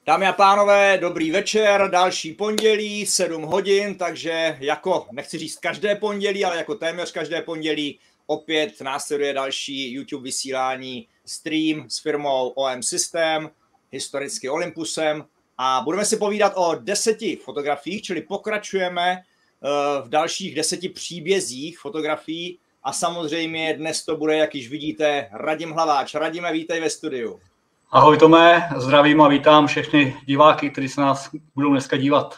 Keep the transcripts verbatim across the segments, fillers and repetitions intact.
Dámy a pánové, dobrý večer, další pondělí, sedm hodin, takže jako, nechci říct každé pondělí, ale jako téměř každé pondělí opět následuje další YouTube vysílání, stream s firmou O M System, historicky Olympusem, a budeme si povídat o deseti fotografiích, čili pokračujeme v dalších deseti příbězích fotografií a samozřejmě dnes to bude, jak již vidíte, Radim Hlaváč. Radime, vítej ve studiu. Ahoj Tome, zdravím a vítám všechny diváky, kteří se nás budou dneska dívat.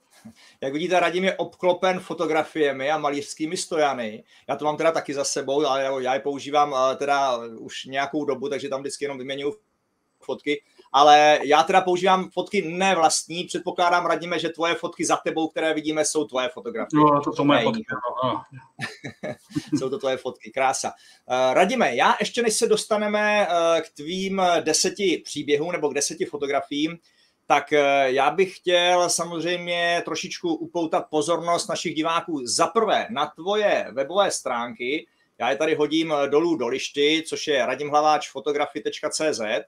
Jak vidíte, Radim je obklopen fotografiemi a malířskými stojany. Já to mám teda taky za sebou, ale já je používám teda už nějakou dobu, takže tam vždycky jenom vyměňuji fotky. Ale já teda používám fotky ne vlastní, předpokládám, Radime, že tvoje fotky za tebou, které vidíme, jsou tvoje fotografie. No, to jsou moje fotky. No. Jsou to tvoje fotky, krása. Radime, já ještě než se dostaneme k tvým deseti příběhům nebo k deseti fotografiím, tak já bych chtěl samozřejmě trošičku upoutat pozornost našich diváků za prvé na tvoje webové stránky. Já je tady hodím dolů do lišty, což je radimhlaváčfotografie tečka cé zet.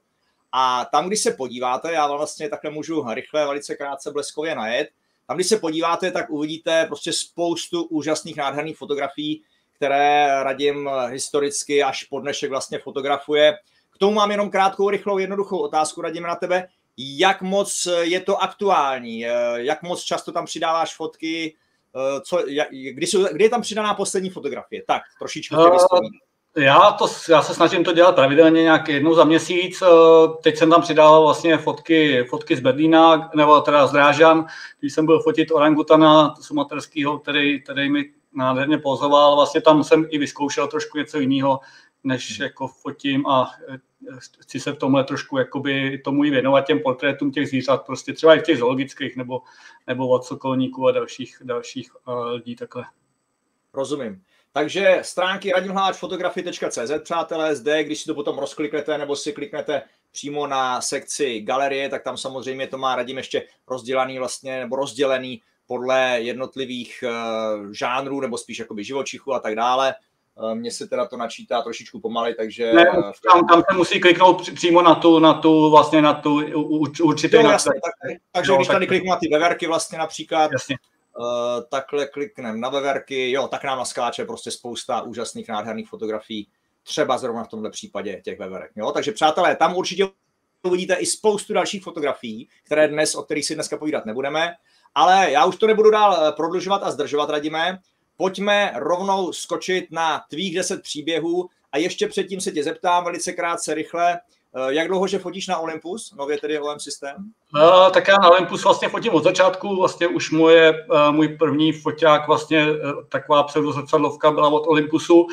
A tam, když se podíváte, já vlastně takhle můžu rychle, velice krátce, bleskově najet, tam, když se podíváte, tak uvidíte prostě spoustu úžasných, nádherných fotografií, které Radim historicky až po dnešek vlastně fotografuje. K tomu mám jenom krátkou, rychlou, jednoduchou otázku, Radim, na tebe. Jak moc je to aktuální? Jak moc často tam přidáváš fotky? Co, kdy, jsou, kdy je tam přidaná poslední fotografie? Tak, trošičku tě vyspovídám. Já, to, já se snažím to dělat pravidelně nějak jednou za měsíc. Teď jsem tam přidával vlastně fotky, fotky z Berlína, nebo teda z Drážďan, když jsem byl fotit orangutana sumaterského, který, který mi nádherně pozoval. Vlastně tam jsem i vyzkoušel trošku něco jiného, než jako fotím, a chci se v tomhle trošku jakoby tomu i věnovat, těm portrétům těch zvířat, prostě třeba i v těch zoologických nebo, nebo od sokolníků a dalších, dalších lidí takhle. Rozumím. Takže stránky radimhlaváčfotografie tečka cé zet, přátelé, zde, když si to potom rozkliknete nebo si kliknete přímo na sekci galerie, tak tam samozřejmě to má Radim ještě rozdělený vlastně, nebo rozdělený podle jednotlivých uh, žánrů, nebo spíš jakoby živočichů a tak dále. Uh, mně se teda to načítá trošičku pomaly, takže... Ne, tam, tam se musí kliknout přímo na tu, na tu, vlastně na tu určitou... Jo, jasně, tak, takže jo, když tady tak... kliknu na ty veverky vlastně například, jasně. Uh, takhle klikneme na veverky, jo, tak nám naskáče prostě spousta úžasných, nádherných fotografií, třeba zrovna v tomhle případě těch veverek, jo, takže přátelé, tam určitě uvidíte i spoustu dalších fotografií, které dnes, o kterých si dneska povídat nebudeme, ale já už to nebudu dál prodlužovat a zdržovat, Radime, pojďme rovnou skočit na tvých deset příběhů a ještě předtím se tě zeptám velice krátce, rychle, jak dlouho, že fotíš na Olympus, nově tedy O M System? No, tak já na Olympus vlastně fotím od začátku, vlastně už moje, můj první foťák, vlastně taková pseudozrcadlovka byla od Olympusu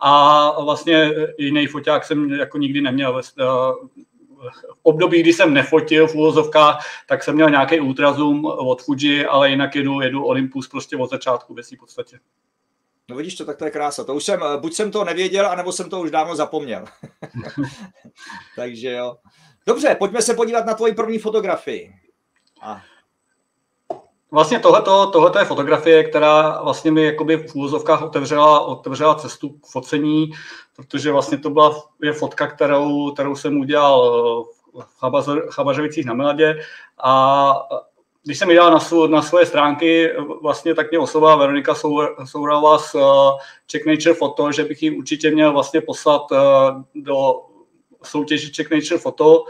a vlastně jiný foťák jsem jako nikdy neměl. V období, kdy jsem nefotil v uvozovkách, tak jsem měl nějaký ultrazoom od Fuji, ale jinak jedu, jedu Olympus prostě od začátku ve svým podstatě. No vidíš to, tak to je krása. To už jsem, buď jsem to nevěděl, anebo jsem to už dávno zapomněl. Takže jo. Dobře, pojďme se podívat na tvoji první fotografii. A. Vlastně tohleto, tohleto je fotografie, která vlastně mi jakoby v úvozovkách otevřela, otevřela cestu k focení, protože vlastně to byla je fotka, kterou, kterou jsem udělal v Chabařovicích na Miladě, a když jsem ji dal na, svou, na svoje stránky, vlastně tak mě oslovila Veronika Souravá z Czech Nature Photo, že bych ji určitě měl vlastně poslat do soutěže Czech Nature Photo.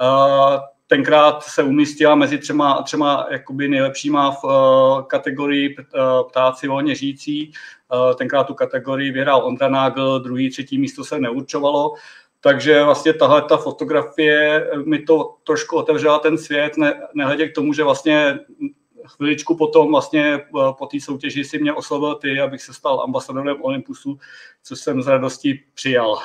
Tenkrát se umístila mezi třema, třema jakoby nejlepšíma v kategorii ptáci volně žijící. Tenkrát tu kategorii vyhrál Ondra Nagl, druhý, třetí místo se neurčovalo. Takže vlastně tahle ta fotografie mi to trošku otevřela ten svět, ne, nehledě k tomu, že vlastně chviličku potom vlastně po té soutěži si mě oslovil ty, abych se stal ambasadorem Olympusu, což jsem s radostí přijal.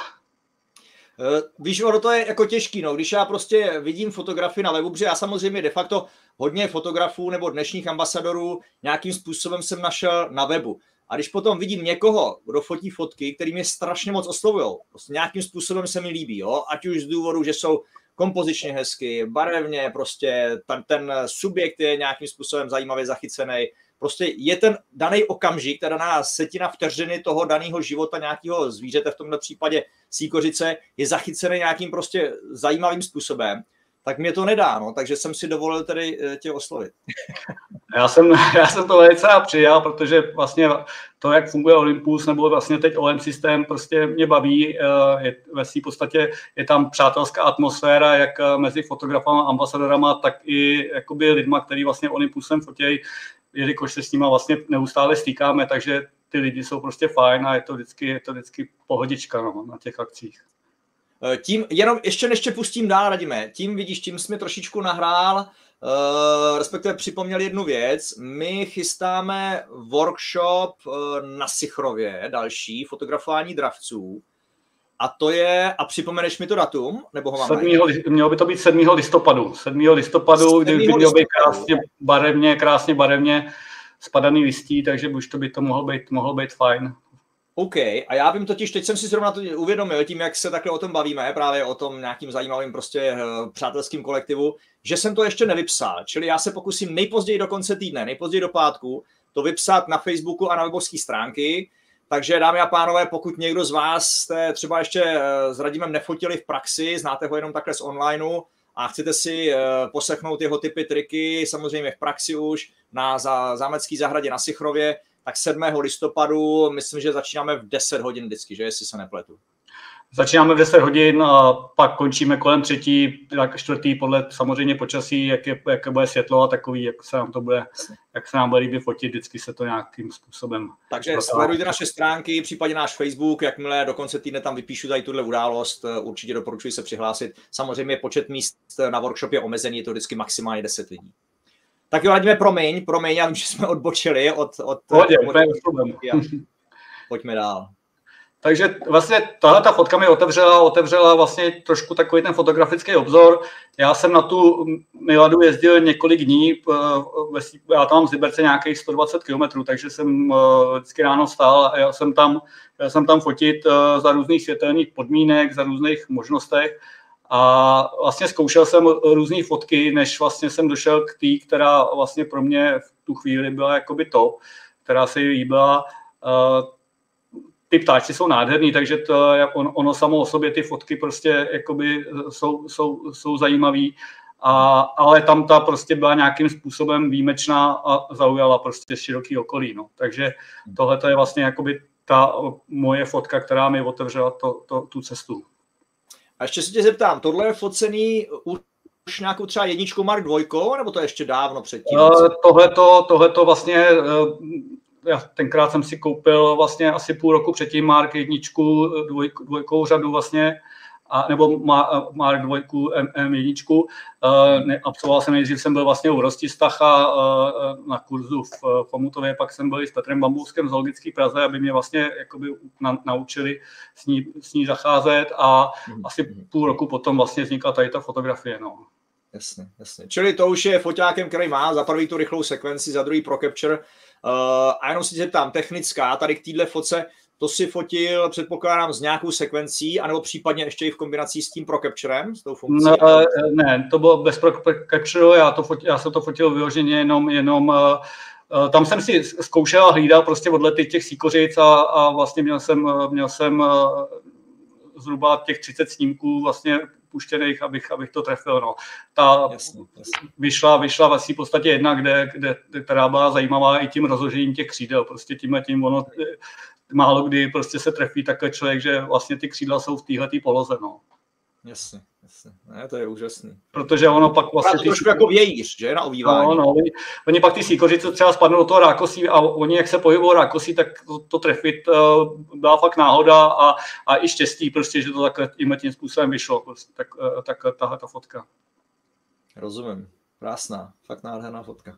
Víš, ono to je jako těžký, no, když já prostě vidím fotografii na webu, protože já samozřejmě de facto hodně fotografů nebo dnešních ambasadorů nějakým způsobem jsem našel na webu. A když potom vidím někoho, kdo fotí fotky, který mě strašně moc oslovujou, prostě nějakým způsobem se mi líbí, jo? Ať už z důvodu, že jsou kompozičně hezky, barevně, prostě ten, ten subjekt je nějakým způsobem zajímavě zachycený, prostě je ten daný okamžik, ta daná setina vteřiny toho daného života nějakého zvířete, v tomto případě síkořice, je zachycený nějakým prostě zajímavým způsobem, tak mě to nedá, no, takže jsem si dovolil tedy tě oslovit. Já jsem, já jsem to velice rád přijal, protože vlastně to, jak funguje Olympus, nebo vlastně teď O M systém, prostě mě baví. Je, ve své podstatě je tam přátelská atmosféra, jak mezi fotografama, ambasadorama, tak i jakoby lidma, který vlastně Olympusem fotějí, jelikož se s nima vlastně neustále stýkáme, takže ty lidi jsou prostě fajn a je to vždycky, je to vždycky pohodička, no, na těch akcích. Tím, jenom ještě než tě pustím dál, Radime, tím vidíš, tím jsi mi trošičku nahrál, uh, respektive připomněl jednu věc. My chystáme workshop uh, na Sichrově, další, fotografování dravců. A to je, a připomeneš mi to datum? Nebo ho máme? sedmého Mělo by to být sedmého listopadu. sedmého listopadu, kdy by mělo být krásně barevně, krásně barevně spadaný listí, takže už to by to mohlo být, mohlo být fajn. OK, a já vím totiž, teď jsem si zrovna to uvědomil, tím, jak se takhle o tom bavíme, právě o tom nějakým zajímavým prostě přátelským kolektivu, že jsem to ještě nevypsal, čili já se pokusím nejpozději do konce týdne, nejpozději do pátku, to vypsat na Facebooku a na webovské stránky, takže dámy a pánové, pokud někdo z vás jste třeba ještě s Radimem nefotili v praxi, znáte ho jenom takhle z onlineu a chcete si poslechnout jeho tipy, triky, samozřejmě v praxi už, na zámecké zahradě na Sichrově, tak sedmého listopadu, myslím, že začínáme v deset hodin vždycky, že jestli se nepletu. Začínáme v deset hodin a pak končíme kolem třetí, tak čtvrtý, podle samozřejmě počasí, jak, je, jak bude světlo a takový, jak se nám to bude, jak se nám bude líbit fotit, vždycky se to nějakým způsobem. Takže sledujte naše stránky, případně náš Facebook, jakmile do konce týdne tam vypíšu tady tuhle událost, určitě doporučuji se přihlásit. Samozřejmě počet míst na workshop je omezený, je to vždycky maximálně deset lidí. Tak jo, Radime, promiň, promiň, já vím, že jsme odbočili od... od, Pohodě, od, od pojďme dál. Takže vlastně tahle ta fotka mi otevřela, otevřela vlastně trošku takový ten fotografický obzor. Já jsem na tu Miladu jezdil několik dní, já tam mám z Liberce nějakých sto dvacet kilometrů, takže jsem vždycky ráno vstál a jel jsem tam, jel jsem tam fotit za různých světelných podmínek, za různých možnostech. A vlastně zkoušel jsem různé fotky, než vlastně jsem došel k té, která vlastně pro mě v tu chvíli byla jakoby top, která se jí líbila. Ty ptáčci jsou nádherný, takže to, on, ono samo o sobě ty fotky prostě jakoby jsou, jsou, jsou zajímavý, a, ale tam ta prostě byla nějakým způsobem výjimečná a zaujala prostě široký okolí. No. Takže tohle je vlastně jakoby ta moje fotka, která mi otevřela to, to, tu cestu. A ještě se tě zeptám, tohle je focený už nějakou třeba jedničkou Mark dvojkou, nebo to je ještě dávno předtím? Uh, tohleto, tohleto vlastně, uh, já tenkrát jsem si koupil vlastně asi půl roku předtím Mark jedničku, dvojku, dvojkou řadu vlastně, a, nebo Mark dvojku M jedna. Uh, ne, absolvoval jsem nejdřív, jsem byl vlastně u Rosti Stacha uh, na kurzu v Chomutově, pak jsem byl i s Petrem Bambouskem z Zoologické Praze, aby mě vlastně jakoby na, naučili s ní, s ní zacházet a mm. asi půl roku potom vlastně vznikla tady ta fotografie. No. Jasně, jasně. Čili to už je foťákem, který má za prvý tu rychlou sekvenci, za druhý pro capture. Uh, a jenom si zeptám, technická, tady k téhle fotce, to si fotil, předpokládám, s nějakou sekvencí, anebo případně ještě i v kombinaci s tím pro capturem, s tou funkcí? No, ne, to bylo bez pro capture, já, to fotil, já jsem to fotil vyloženě jenom, jenom uh, tam jsem si zkoušel a hlídal prostě odlety těch síkořic a, a vlastně měl jsem, měl jsem uh, zhruba těch třicet snímků vlastně puštěných, abych, abych to trefil. No. Ta jasně, jasně. Vyšla, vyšla vlastně v podstatě jedna, kde, kde, která byla zajímavá i tím rozložením těch křídel. Prostě tímhle tím ono málo kdy prostě se trefí takhle člověk, že vlastně ty křídla jsou v téhletý poloze. No. Jasně, jasně. Ne, to je úžasný. Protože ono pak vlastně... To trošku jako vějíř, že? Na ovívání. No, no, oni, oni pak ty síkořice třeba spadnou do toho rákosí a oni, jak se pohybují rákosí, tak to, to trefit uh, byla fakt náhoda a, a i štěstí prostě, že to takhle tím způsobem vyšlo. Prostě, tak, uh, tak tahle ta fotka. Rozumím. Krásná. Fakt nádherná fotka.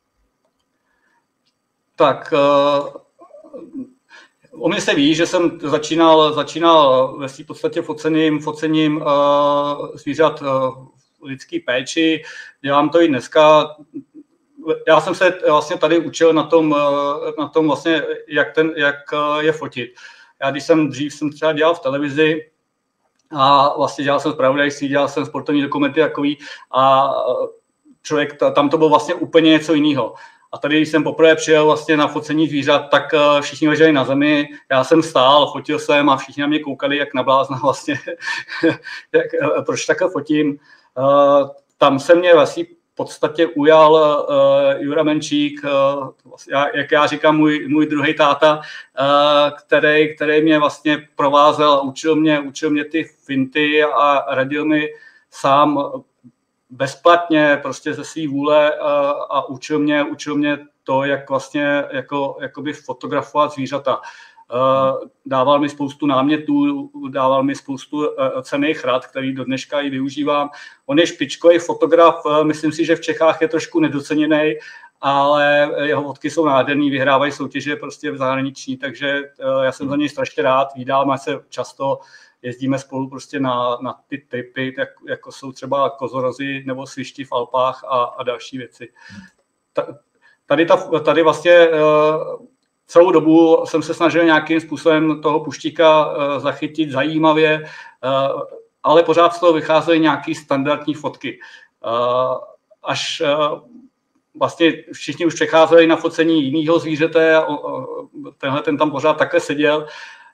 Tak... Uh, O mě se ví, že jsem začínal, začínal ve svým podstatě focením, focením uh, zvířat uh, v lidský péči. Dělám to i dneska. Já jsem se vlastně tady učil na tom, uh, na tom vlastně, jak, ten, jak uh, je fotit. Já když jsem dřív jsem třeba dělal v televizi a vlastně dělal jsem zpravodajství, dělal jsem sportovní dokumenty takový a člověk, tam to bylo vlastně úplně něco jiného. A tady, když jsem poprvé přijel vlastně na focení zvířat, tak všichni leželi na zemi, já jsem stál, fotil jsem a všichni na mě koukali, jak na blázna vlastně, jak, proč takhle fotím. Tam se mě vlastně v podstatě ujal uh, Jura Menčík, uh, já, jak já říkám, můj, můj druhý táta, uh, který, který mě vlastně provázel a učil mě, učil mě ty finty a radil mi sám bezplatně, prostě ze své vůle uh, a učil mě, učil mě to, jak vlastně jako, jakoby fotografovat zvířata. Uh, dával mi spoustu námětů, dával mi spoustu uh, cenných rad, který do dneška i využívám. On je špičkový fotograf, uh, myslím si, že v Čechách je trošku nedoceněný, ale jeho fotky jsou nádherný, vyhrávají soutěže prostě v zahraničí, takže uh, já jsem za něj strašně rád, vídáme se často, jezdíme spolu prostě na, na ty tripy, tak, jako jsou třeba kozorozy nebo svišti v Alpách a, a další věci. Ta, tady, ta, tady vlastně uh, celou dobu jsem se snažil nějakým způsobem toho puštíka uh, zachytit zajímavě, uh, ale pořád z toho vycházely nějaké standardní fotky. Uh, až uh, vlastně všichni už přecházeli na focení jiného zvířete a uh, tenhle ten tam pořád takhle seděl.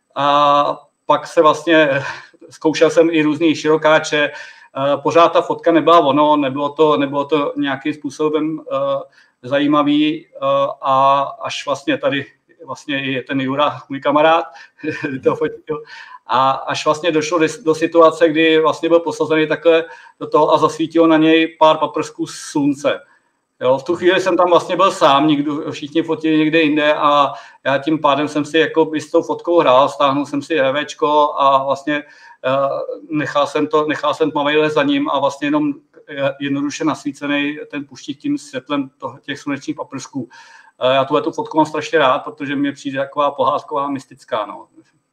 A pak se vlastně, zkoušel jsem i různý širokáče, uh, pořád ta fotka nebyla ono, nebylo to, nebylo to nějakým způsobem uh, zajímavý uh, a až vlastně tady vlastně je ten Jura, můj kamarád, to fotil. A až vlastně došlo do situace, kdy vlastně byl posazený takhle do toho a zasvítilo na něj pár paprsků slunce. Jo, v tu chvíli jsem tam vlastně byl sám, nikdo, všichni fotili někde jinde a já tím pádem jsem si jako s tou fotkou hrál, stáhnul jsem si RVčko a vlastně uh, nechal jsem to, nechal jsem tmavejle za ním a vlastně jenom jednoduše nasvícený ten puštík tím světlem toho, těch slunečních paprsků. Uh, já tuhle tu fotku mám strašně rád, protože mě přijde taková pohádková, mystická. No.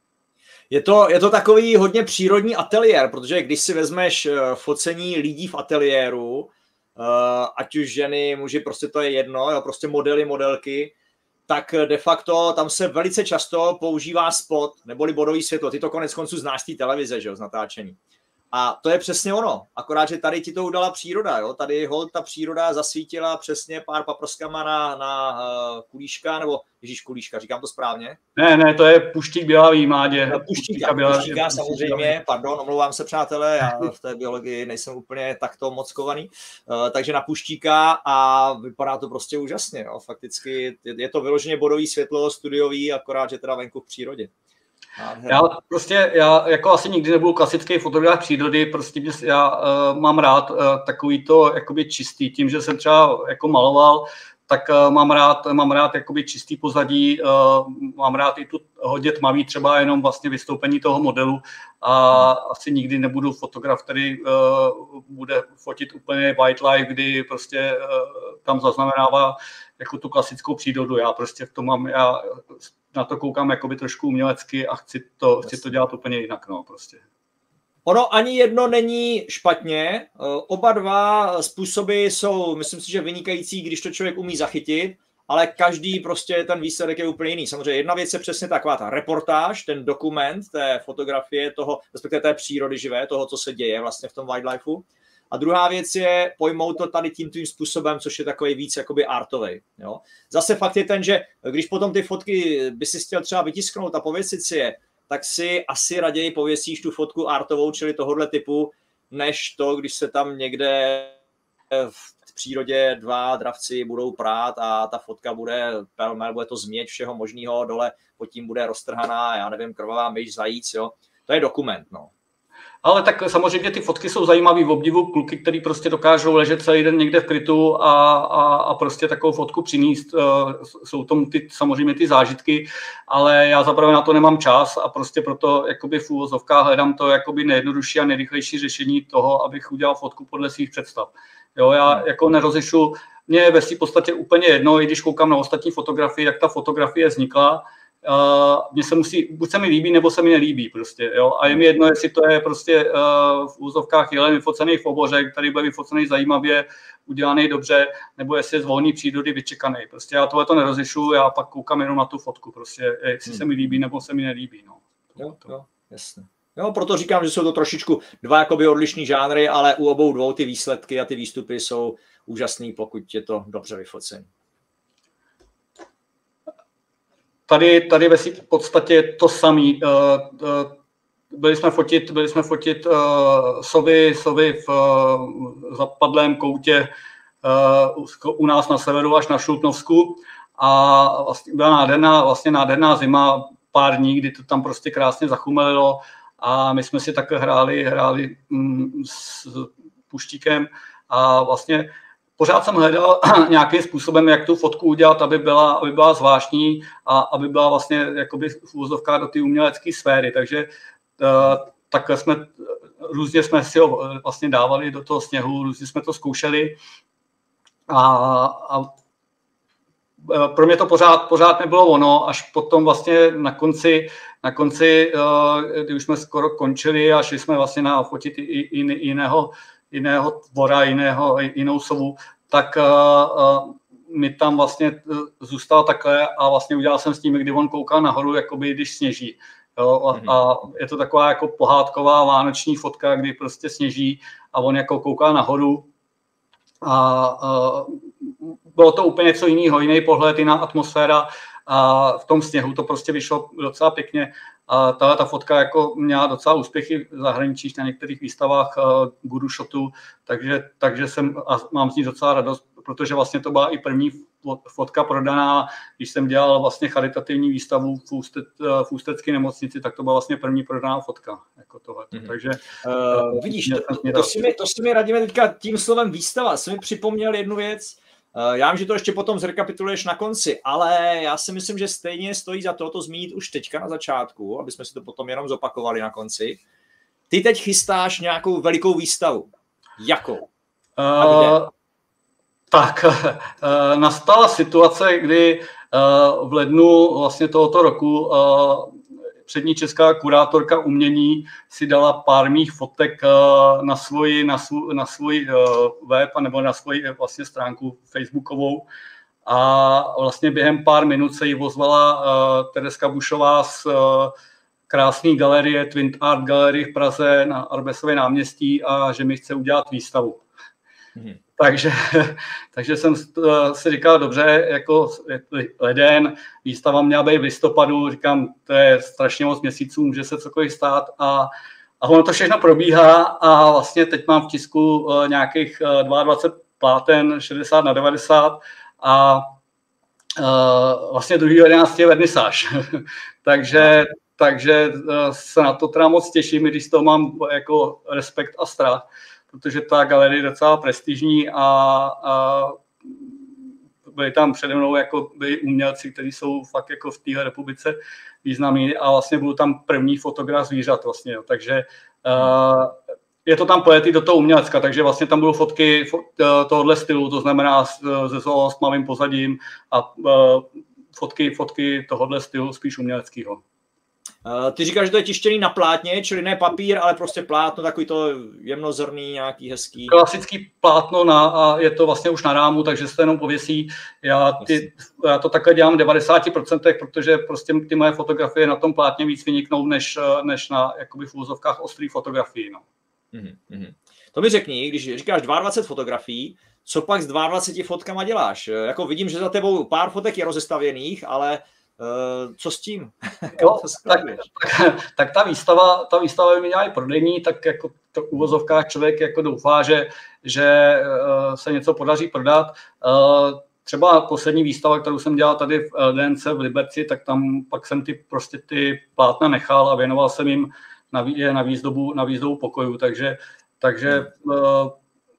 Je to, je to takový hodně přírodní ateliér, protože když si vezmeš focení lidí v ateliéru, Uh, ať už ženy, muži, prostě to je jedno, jo, prostě modely, modelky, tak de facto tam se velice často používá spot, neboli bodový světlo. Ty to konec konců znáš z té televize, že jo, z natáčení. A to je přesně ono, akorát, že tady ti to udala příroda, jo, tady holt ta příroda zasvítila přesně pár paprskama na, na uh, kulíška, nebo ježíš kulíška, říkám to správně? Ne, ne, to je puštík bělavý mádě. Puštíka, bělavý, puštíka samozřejmě, pardon, omlouvám se přátelé, já v té biologii nejsem úplně takto mockovaný, uh, takže na puštíka a vypadá to prostě úžasně, jo, fakticky je, je to vyloženě bodový světlo, studiový, akorát, že teda venku v přírodě. Já prostě, já jako asi nikdy nebudu klasický fotograf přírody, prostě já uh, mám rád uh, takový to jakoby čistý, tím, že jsem třeba jako maloval, tak uh, mám rád, mám rád jakoby čistý pozadí, uh, mám rád i tu hodně tmavý třeba jenom vlastně vystoupení toho modelu a hmm. asi nikdy nebudu fotograf, který uh, bude fotit úplně wildlife, kdy prostě uh, tam zaznamenává jako tu klasickou přírodu. Já prostě v tom mám, já na to koukám jakoby trošku umělecky a chci to, chci to dělat úplně jinak, no, prostě. Ono ani jedno není špatně, oba dva způsoby jsou, myslím si, že vynikající, když to člověk umí zachytit, ale každý prostě ten výsledek je úplně jiný. Samozřejmě jedna věc je přesně taková ta reportáž, ten dokument té fotografie toho, respektive té přírody živé, toho, co se děje vlastně v tom wildlifeu. A druhá věc je pojmout to tady tím tím způsobem, což je takový víc jakoby artovej. Jo? Zase fakt je ten, že když potom ty fotky by si chtěl třeba vytisknout a pověsit si je, tak si asi raději pověsíš tu fotku artovou, čili tohohle typu, než to, když se tam někde v přírodě dva dravci budou prát a ta fotka bude pelmel, bude to změť všeho možného, dole pod tím bude roztrhaná, já nevím, krvavá myš, zajíc, jo. To je dokument, no. Ale tak samozřejmě ty fotky jsou zajímavý v obdivu kluky, který prostě dokážou ležet celý den někde v krytu a, a, a prostě takovou fotku přinést. Jsou tomu ty, samozřejmě ty zážitky, ale já zaprvé na to nemám čas a prostě proto jakoby v úvozovkách hledám to jakoby nejjednodušší a nejrychlejší řešení toho, abych udělal fotku podle svých představ. Jo, já jako nerozlišu, mně je ve v podstatě úplně jedno, i když koukám na ostatní fotografii, jak ta fotografie vznikla. Uh, mně se musí, buď se mi líbí, nebo se mi nelíbí prostě, jo, a je mi jedno, jestli to je prostě uh, v úzovkách jelen vyfocený v oboře, který byl vyfocený zajímavě, udělaný dobře, nebo jestli je z volné přírody vyčekaný, prostě já tohle to nerozlišu, já pak koukám jenom na tu fotku, prostě, jestli hmm. se mi líbí, nebo se mi nelíbí, no. Jo, jo, jasně. Jo, proto říkám, že jsou to trošičku dva jakoby odlišný žánry, ale u obou dvou ty výsledky a ty výstupy jsou úžasný, pokud je to dobře vyfocený. Tady, tady ve v podstatě to samé. byli jsme fotit, byli jsme fotit uh, sovy, sovy v uh, zapadlém koutě uh, u nás na severu až na Šluknovsku a vlastně byla nádherná, vlastně nádherná zima, pár dní, kdy to tam prostě krásně zachumelilo a my jsme si takhle hráli, hráli mm, s puštíkem a vlastně pořád jsem hledal nějakým způsobem, jak tu fotku udělat, aby byla, aby byla zvláštní a aby byla vlastně jakoby v úvozovkách do té umělecké sféry. Takže uh, takhle jsme, různě jsme si ho vlastně dávali do toho sněhu, různě jsme to zkoušeli a, a pro mě to pořád, pořád nebylo ono, až potom vlastně na konci, na konci, kdy už jsme skoro končili a šli jsme vlastně na fotit i, i, jiného, jiného tvora, jiného, jinou sovu, tak uh, mi tam vlastně zůstal takhle a vlastně udělal jsem s tím, kdy on koukal nahoru, jakoby když sněží. Jo, a, a je to taková jako pohádková vánoční fotka, kdy prostě sněží a on jako kouká nahoru a uh, bylo to úplně něco jiného, jiný pohled, jiná atmosféra a v tom sněhu to prostě vyšlo docela pěkně. A tahle ta fotka jako měla docela úspěchy v zahraničí na některých výstavách uh, Guru Shotu, takže, takže jsem a mám z ní docela radost, protože vlastně to byla i první fotka prodaná, když jsem dělal vlastně charitativní výstavu v, Ústet, v Ústecké nemocnici, tak to byla vlastně první prodaná fotka. Jako tohle. Mm-hmm. Takže, uh, vidíš, to, to, to, si mi, to si mi radíme teďka tím slovem výstava, jsi mi připomněl jednu věc. Já vím, že to ještě potom zrekapituluješ na konci, ale já si myslím, že stejně stojí za to to zmínit už teďka na začátku, aby jsme si to potom jenom zopakovali na konci. Ty teď chystáš nějakou velikou výstavu. Jakou? A kde? Uh, tak, uh, nastala situace, kdy uh, v lednu vlastně tohoto roku uh, přední česká kurátorka umění si dala pár mých fotek na svoji, na svůj, na svůj web nebo na svoji vlastně stránku facebookovou a vlastně během pár minut se jí ozvala Tereska Bušová z krásné galerie Twin Art Gallery v Praze na Arbesově náměstí a že mi chce udělat výstavu. Hmm. Takže, takže jsem si říkal, dobře, jako leden, výstava měla být v listopadu, říkám, to je strašně moc měsíců, může se cokoliv stát a, a ono to všechno probíhá a vlastně teď mám v tisku nějakých dvacet dva pláten, šedesát na devadesát a uh, vlastně druhý jedenáctý je vernisáž. takže, takže se na to teda moc těším, když z toho mám jako respekt a strach, protože ta galerie je docela prestižní a, a byli tam přede mnou jako byli umělci, kteří jsou fakt jako v téhle republice významní a vlastně byl tam první fotograf zvířat vlastně, jo. Takže uh, je to tam pojetý do toho umělecka, takže vlastně tam budou fotky tohohle stylu, to znamená se zoo s malým pozadím a uh, fotky, fotky tohohle stylu spíš uměleckého. Uh, ty říkáš, že to je tištěný na plátně, čili ne papír, ale prostě plátno, takový to jemnozrný, nějaký hezký. Klasický plátno na, a je to vlastně už na rámu, takže se to jenom pověsí. Já, ty, já to takhle dělám v devadesáti procentech, protože prostě ty moje fotografie na tom plátně víc vyniknou, než, než na jakoby v úvozovkách ostrý fotografii. No. Mm-hmm. To mi řekni, když říkáš dvacet dva fotografií, co pak s dvaceti dvěma fotkama děláš? Jako vidím, že za tebou pár fotek je rozestavěných, ale Uh, co s tím? Jo, tak, tak, tak ta výstava, ta výstava by měla i prodejní, tak jako to v uvozovkách člověk jako doufá, že, že uh, se něco podaří prodat. Uh, třeba poslední výstava, kterou jsem dělal tady v L D N C v Liberci, tak tam pak jsem ty, prostě ty plátna nechal a věnoval jsem jim na, na výzdobu, na výzdobu pokojů, takže, takže uh,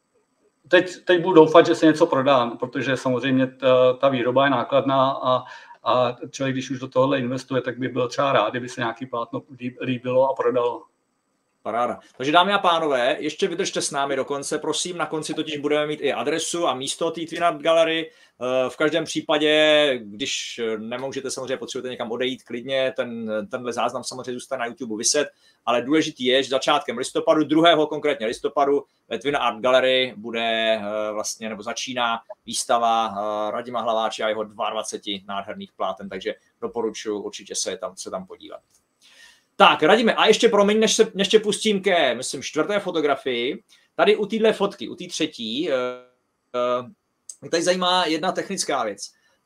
teď, teď budu doufat, že se něco prodá, protože samozřejmě ta, ta výroba je nákladná a A člověk, když už do tohohle investuje, tak by byl třeba rád, kdyby se nějaký plátno líbilo a prodalo. Paráda. Takže dámy a pánové, ještě vydržte s námi do konce, prosím. Na konci totiž budeme mít i adresu a místo té Twin Art Gallery. V každém případě, když nemůžete samozřejmě potřebujete někam odejít klidně, ten, tenhle záznam samozřejmě zůstane na YouTube vyset, ale důležitý je, že začátkem listopadu, druhého konkrétně listopadu, ve Twin Art Gallery bude vlastně, nebo začíná výstava Radima Hlaváče a jeho dvaceti dvou nádherných pláten, takže doporučuji určitě se tam, se tam podívat. Tak, Radime, a ještě promiň, než, se, než tě pustím ke, myslím, čtvrté fotografii. Tady u téhle fotky, u té třetí, uh, uh, mě tady zajímá jedna technická věc.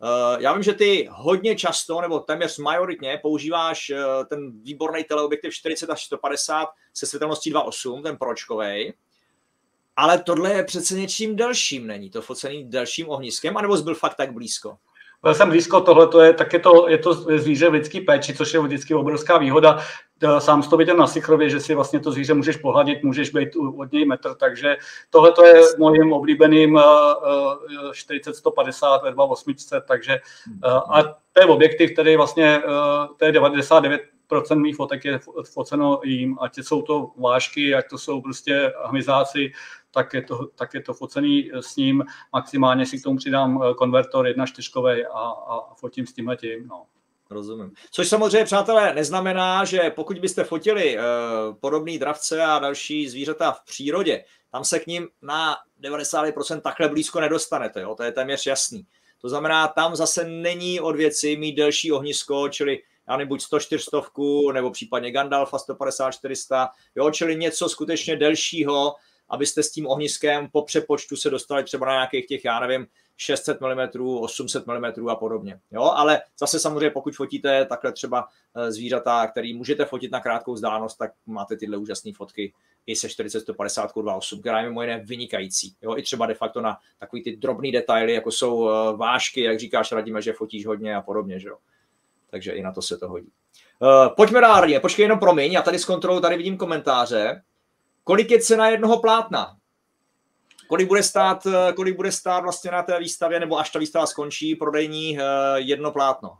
Já vím, že ty hodně často, nebo téměř majoritně používáš ten výborný teleobjektiv čtyřicet až sto padesát se světelností dva osm, ten pročkovej. Ale tohle je přece něčím delším, není to focený delším ohniskem, anebo jsi byl fakt tak blízko? Byl jsem blízko, tohle to je, tak je to, je to zvíře v lidský péči, což je vždycky obrovská výhoda. Sám jsi to viděl na Sichrově, že si vlastně to zvíře můžeš pohladit, můžeš být od něj metr, takže tohle to je mojím oblíbeným čtyřicet sto padesát ve dva osm, takže a to je objektiv, který vlastně, to je devadesát devět procent mých fotek je foceno jím, ať jsou to vážky, ať to jsou prostě hmyzáci, tak je to, tak je to focený s ním. Maximálně si k tomu přidám konvertor jedna čtyřkovej a, a fotím s tímhletím. No. Rozumím. Což samozřejmě, přátelé, neznamená, že pokud byste fotili uh, podobný dravce a další zvířata v přírodě, tam se k ním na devadesát devět procent takhle blízko nedostanete. Jo? To je téměř jasný. To znamená, tam zase není od věci mít delší ohnisko, čili já nevím, buď sto čtyři sta, nebo případně Gandalfa sto padesát čtyři sta, jo? Čili něco skutečně delšího, abyste s tím ohniskem po přepočtu se dostali třeba na nějakých těch, já nevím, šest set milimetrů, osm set milimetrů a podobně. Jo? Ale zase samozřejmě, pokud fotíte takhle třeba zvířata, který můžete fotit na krátkou vzdálenost, tak máte tyhle úžasné fotky i se čtyřicet sto padesát dva osm, která je mimo jiné vynikající. Jo? I třeba de facto na takový ty drobný detaily, jako jsou vážky, jak říkáš, Radíme, že fotíš hodně a podobně. Že jo? Takže i na to se to hodí. Uh, pojďme dál, Radíme, počkej jenom promiň, já tady s kontrolou tady vidím komentáře. Kolik je cena jednoho plátna? Kolik bude stát, kolik bude stát vlastně na té výstavě, nebo až ta výstava skončí, prodejní jedno plátno?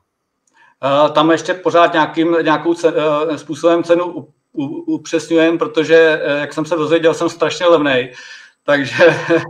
Tam ještě pořád nějakým, nějakou ce, způsobem cenu upřesňujeme, protože, jak jsem se dozvěděl, jsem strašně levnej. Takže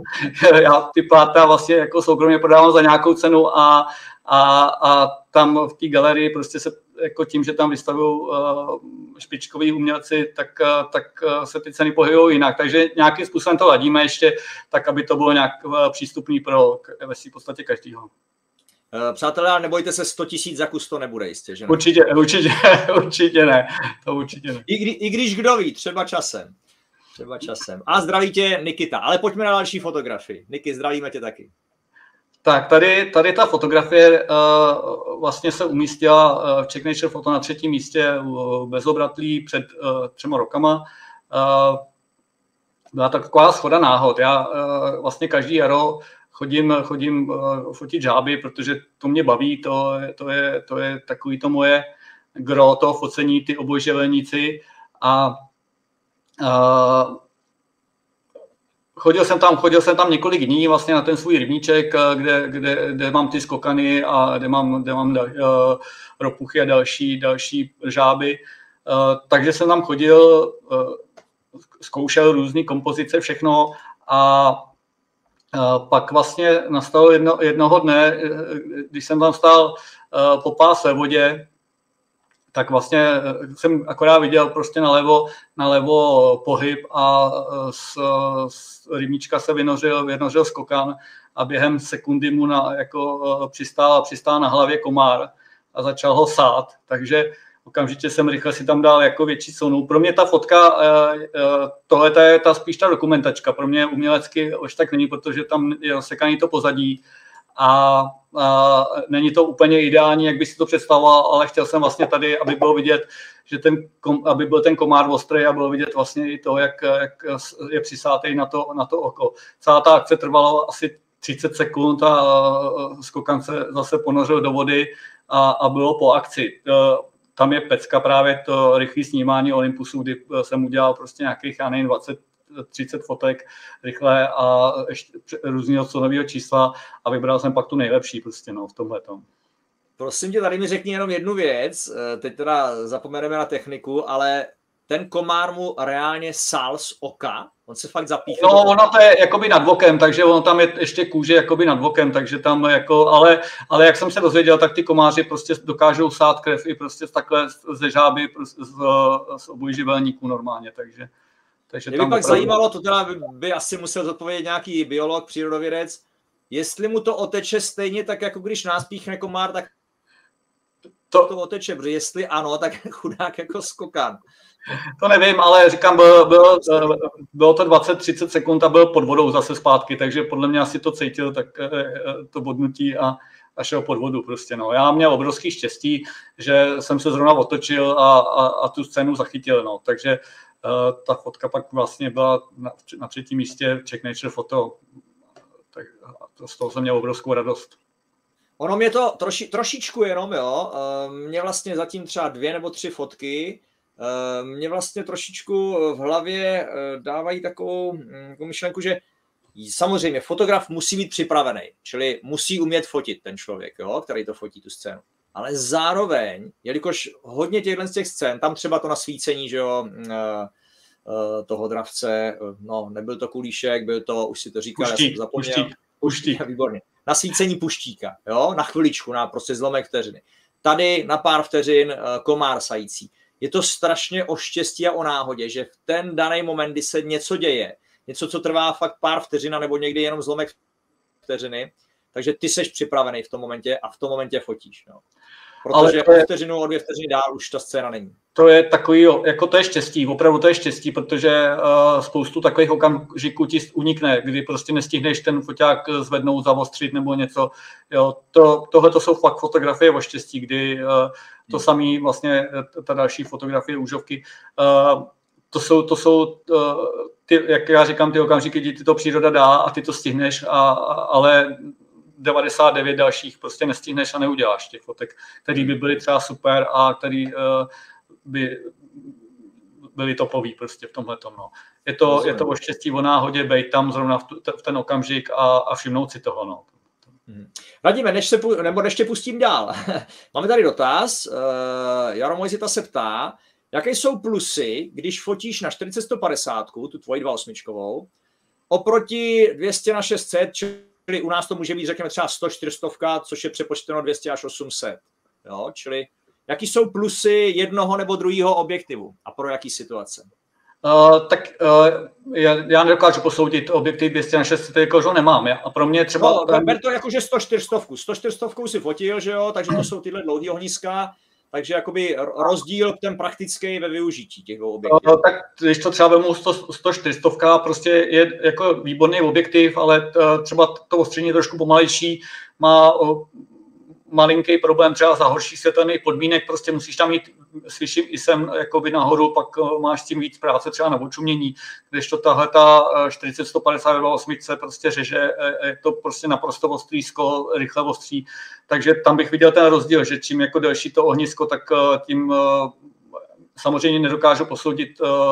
já ty plátna vlastně jako soukromně prodávám za nějakou cenu a, a, a tam v té galerii prostě se jako tím, že tam vystavují uh, špičkoví umělci, tak, uh, tak uh, se ty ceny pohybují jinak. Takže nějakým způsobem to ladíme ještě, tak aby to bylo nějak uh, přístupný pro ve v podstatě každýho. Uh, přátelé, nebojte se, sto tisíc za kus to nebude jistě, že ne? Určitě, určitě, určitě ne. To určitě ne. I, kdy, I když kdo ví, třeba časem. Třeba časem. A zdraví tě Nikita. Ale pojďme na další fotografii. Niky, zdravíme tě taky. Tak tady, tady ta fotografie uh, vlastně se umístila uh, v Czech Nature Photo na třetím místě uh, bezobratlý před uh, třema rokama. Uh, byla taková shoda náhod. Já uh, vlastně každý jaro chodím, chodím uh, fotit žáby, protože to mě baví, to, to, je, to je takový to moje gro, to focení, ty obojživelníci. A uh, Chodil jsem tam, chodil jsem tam několik dní vlastně na ten svůj rybníček, kde, kde, kde mám ty skokany a kde mám, kde mám uh, ropuchy a další, další žáby. Uh, takže jsem tam chodil, uh, zkoušel různé kompozice, všechno a uh, pak vlastně nastalo jedno, jednoho dne, když jsem tam stál uh, po pás ve vodě, tak vlastně jsem akorát viděl prostě nalevo, nalevo pohyb a z, z rybníčka se vynořil, vynořil skokan a během sekundy mu na, jako přistál, přistál na hlavě komár a začal ho sát. Takže okamžitě jsem rychle si tam dal jako větší sonu. Pro mě ta fotka, tohle je ta spíš ta dokumentačka, pro mě umělecky už tak není, protože tam je rozsekaný to pozadí. A, a není to úplně ideální, jak bych si to představoval, ale chtěl jsem vlastně tady, aby bylo vidět, že ten, aby byl ten komár ostrý a bylo vidět vlastně i to, jak, jak je přisátej na to, na to oko. Celá ta akce trvala asi třicet sekund a skokan se zase ponořil do vody a, a bylo po akci. Tam je pecka právě to rychlé snímání Olympusu, kdy jsem udělal prostě nějakých, já nevím, dvacet třicet fotek rychle a ještě různého cenového čísla a vybral jsem pak tu nejlepší prostě no, v tomhletom. Prosím tě, tady mi řekni jenom jednu věc, teď teda zapomeneme na techniku, ale ten komár mu reálně sál z oka, on se fakt zapíchl. No, ono to je jakoby nad vokem, takže ono tam je ještě kůže jakoby nad vokem, takže tam jako, ale, ale jak jsem se dozvěděl, tak ty komáři prostě dokážou sát krev i prostě takhle ze žáby prostě z, z obojživelníků normálně, takže Takže mě by pak opravdu zajímalo, to teda by, by asi musel zodpovědět nějaký biolog, přírodovědec, jestli mu to oteče stejně tak, jako když nás píchne komár, tak to, to oteče, protože jestli ano, tak chudák jako skokan. To nevím, ale říkám, bylo, bylo, bylo to dvacet třicet sekund a byl pod vodou zase zpátky, takže podle mě asi to cítil, tak to bodnutí a, a šel pod vodu prostě, no. Já měl obrovský štěstí, že jsem se zrovna otočil a, a, a tu scénu zachytil, no. Takže uh, ta fotka pak vlastně byla na, na třetím místě Czech Nature Photo. Tak z toho jsem měl obrovskou radost. Ono mě to troši, trošičku jenom, jo. Mě vlastně zatím třeba dvě nebo tři fotky, mě vlastně trošičku v hlavě dávají takovou, takovou myšlenku, že samozřejmě fotograf musí být připravený, čili musí umět fotit ten člověk, jo, který to fotí tu scénu. Ale zároveň, jelikož hodně těchto z těch scén, tam třeba to nasvícení, že jo, toho dravce, no nebyl to kulíšek, byl to, už si to říkal, Puštík, já jsem zapomněl. Puštík, Puštík. Výborně. Nasvícení puštíka, jo, na chviličku, na prostě zlomek vteřiny. Tady na pár vteřin komár sající. Je to strašně o štěstí a o náhodě, že v ten daný moment, kdy se něco děje, něco, co trvá fakt pár vteřin, nebo někdy jenom zlomek vteřiny, takže ty seš připravený v tom momentě a v tom momentě fotíš. No. Protože o vteřinu, o dvě vteřiny dál už ta scéna není. To je takový, jako to je štěstí, opravdu to je štěstí, protože uh, spoustu takových okamžiků ti unikne, kdy prostě nestihneš ten foťák zvednout, zavostřit nebo něco. Jo, to, tohle to jsou fakt fotografie o štěstí, kdy uh, to hmm. samý vlastně ta další fotografie úžovky, uh, to jsou, to jsou uh, ty, jak já říkám, ty okamžiky, kdy ti to příroda dá a ty to stihneš, a, ale devadesát devět dalších prostě nestihneš a neuděláš těch fotek, které by byly třeba super a které uh, by byly topový prostě v tomhletom. No. Je to, je to o štěstí, o náhodě, bejt tam zrovna v, tu, v ten okamžik a, a všimnout si toho. No. Hmm. Radíme, než se, nebo než tě pustím dál. Máme tady dotaz. Uh, Jaromojzita se ptá, jaké jsou plusy, když fotíš na čtyřicet sto padesát, tu tvoji dva osmičkovou, oproti dvě stě na šest set, čili u nás to může být, řekněme, třeba sto čtyřista, což je přepočteno dvě stě až osm set. Jo, čili jaký jsou plusy jednoho nebo druhého objektivu a pro jaký situace? Uh, tak uh, já, já nedokážu posoudit objektiv dvě stě na šest set, jakože ho nemám. Já, a pro mě třeba... No, tam... ber to jakože sto čtyřista. sto čtyřista si fotil, že jo, takže to jsou tyhle dlouhý ohniska, takže jakoby rozdíl ten praktický ve využití těch dvou objektivů. Uh, tak když to třeba vemu sto čtyřista, prostě je jako výborný objektiv, ale uh, třeba to ostření je trošku pomalejší, má uh, malinký problém třeba za horší světelných podmínek, prostě musíš tam mít s vyšším I S em jakoby nahoru, pak máš s tím víc práce třeba na očumění, kdežto tahle ta čtyřicet sto padesát dva osmičce prostě řeže, je to prostě naprosto ostrý sklo, rychle ostří, takže tam bych viděl ten rozdíl, že čím jako delší to ohnisko, tak tím samozřejmě nedokážu posoudit.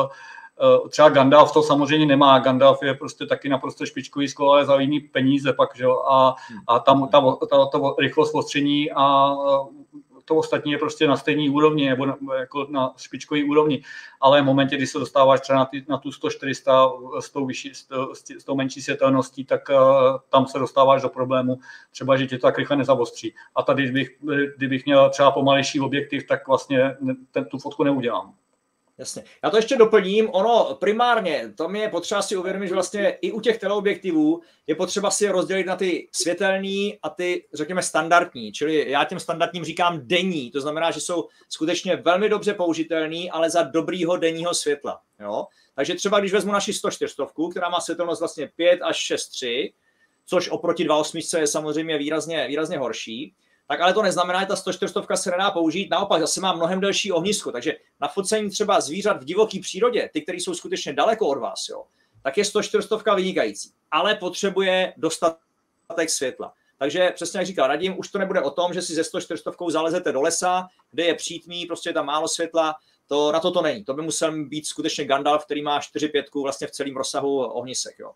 Třeba Gandalf to samozřejmě nemá. Gandalf je prostě taky naprosto špičkový sklo, ale za jiný peníze pak, že jo? A, a tam ta, ta, ta rychlost ostření a to ostatní je prostě na stejné úrovni nebo na, jako na špičkový úrovni. Ale v momentě, kdy se dostáváš třeba na, ty, na tu sto čtyřista s tou, vyšší, s, s tou menší světelností, tak uh, tam se dostáváš do problému, třeba, že tě to tak rychle nezavostří. A tady, kdybych, kdybych měl třeba pomalejší objektiv, tak vlastně ten, tu fotku neudělám. Jasně. Já to ještě doplním. Ono primárně, tam je potřeba si uvědomit, že vlastně i u těch teleobjektivů je potřeba si je rozdělit na ty světelný a ty, řekněme, standardní. Čili já těm standardním říkám denní. To znamená, že jsou skutečně velmi dobře použitelný, ale za dobrýho denního světla. Jo? Takže třeba když vezmu naši sto čtyři, která má světelnost vlastně pět až šest tři, což oproti dva osmičce je samozřejmě výrazně, výrazně horší, tak ale to neznamená, že ta sto čtyři se nedá použít, naopak zase má mnohem delší ohnisko, takže na focení třeba zvířat v divoké přírodě, ty, které jsou skutečně daleko od vás, jo, tak je sto čtyři vynikající, ale potřebuje dostatek světla. Takže přesně jak říkal Radim, už to nebude o tom, že si ze sto čtyři zalezete do lesa, kde je přítmí, prostě je tam málo světla, to, na to to není. To by musel být skutečně Gandalf, který má čtyři pět vlastně v celém rozsahu ohnisek, jo.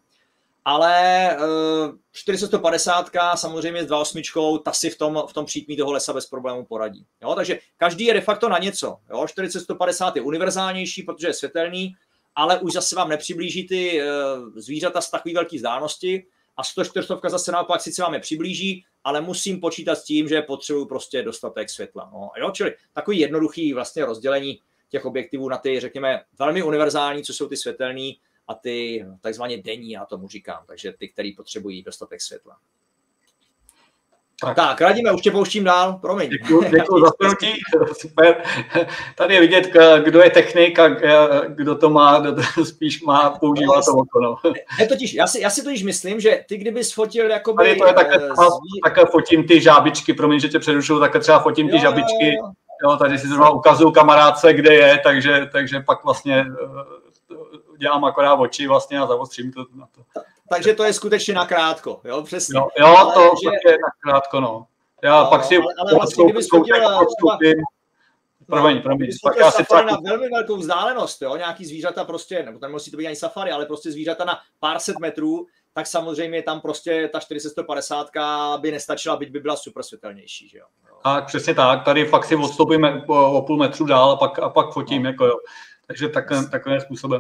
Ale čtyřicet padesát samozřejmě s dva osmičkou, ta si v tom, v tom přítmí toho lesa bez problémů poradí. Jo? Takže každý je de facto na něco. Jo? čtyřicet padesát je univerzálnější, protože je světelný, ale už zase vám nepřiblíží ty zvířata z takové velké vzdálenosti a sto čtyři zase naopak sice vám je přiblíží, ale musím počítat s tím, že potřebuju prostě dostatek světla. No? Jo? Čili takový jednoduchý vlastně rozdělení těch objektivů na ty, řekněme, velmi univerzální, co jsou ty světelný, a ty takzvaně denní, já tomu říkám, takže ty, který potřebují dostatek světla. Tak, tak Radime, už tě pouštím dál, promiň. Děkuji, děkuji za shrnutí, super. Tady je vidět, kdo je technik a kdo to má, kdo to spíš má, používá to oko. No. Ne, totiž, já si, já si totiž myslím, že ty kdyby sfotil jakoby... Tady to je také, zví... také fotím ty žábičky, promiň, že tě přerušuju, také třeba fotím ty jo, žabičky. Jo, jo, tady si zrovna ukazuju kamarádce, kde je, takže, takže pak vlastně dělám akorát oči vlastně a zaostřím to na to. Takže to je skutečně nakrátko, jo, přesně. Jo, jo ale, to že... je nakrátko, no. Já no, pak si... Ale, ale vlastně, kdyby odstupím, promiň, promiň. Pak já si safari třeba... na velmi velkou vzdálenost, jo, nějaký zvířata prostě, nebo tam musí to být ani safari, ale prostě zvířata na pár set metrů, tak samozřejmě tam prostě ta čtyři sta sto padesát by nestačila, byť by byla super světelnější, že jo. Tak, přesně tak, tady fakt si odstoupíme o půl metru dál a pak, a pak fotím, no. Jako jo. Takže tak, takovým způsobem.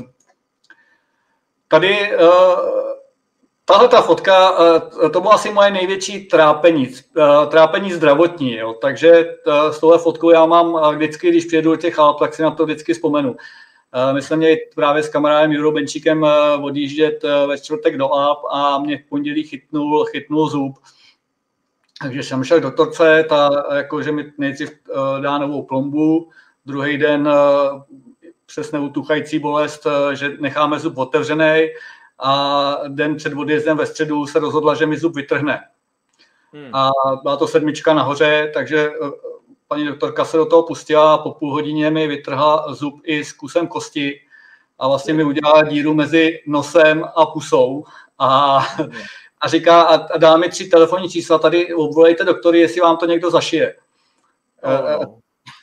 Tady... Uh, Tahle ta fotka, to bylo asi moje největší trápení, trápení zdravotní, jo. Takže s touhle fotkou já mám vždycky, když přijedu do těch Alp, tak si na to vždycky vzpomenu. My jsme měli právě s kamarádem Jurou Benčíkem odjíždět ve čtvrtek do Alp a mě v pondělí chytnul, chytnul zub. Takže jsem šel k doktorce, ta jakože mi nejdřív dá novou plombu, druhý den přes neutuchající bolest, že necháme zub otevřený. A den před odjezdem ve středu se rozhodla, že mi zub vytrhne. Hmm. A byla to sedmička nahoře, takže paní doktorka se do toho pustila a po půl hodině mi vytrhla zub i s kusem kosti a vlastně mi udělala díru mezi nosem a pusou. A, a říká, a dá mi tři telefonní čísla, tady obvolejte doktory, jestli vám to někdo zašije. Oh, no.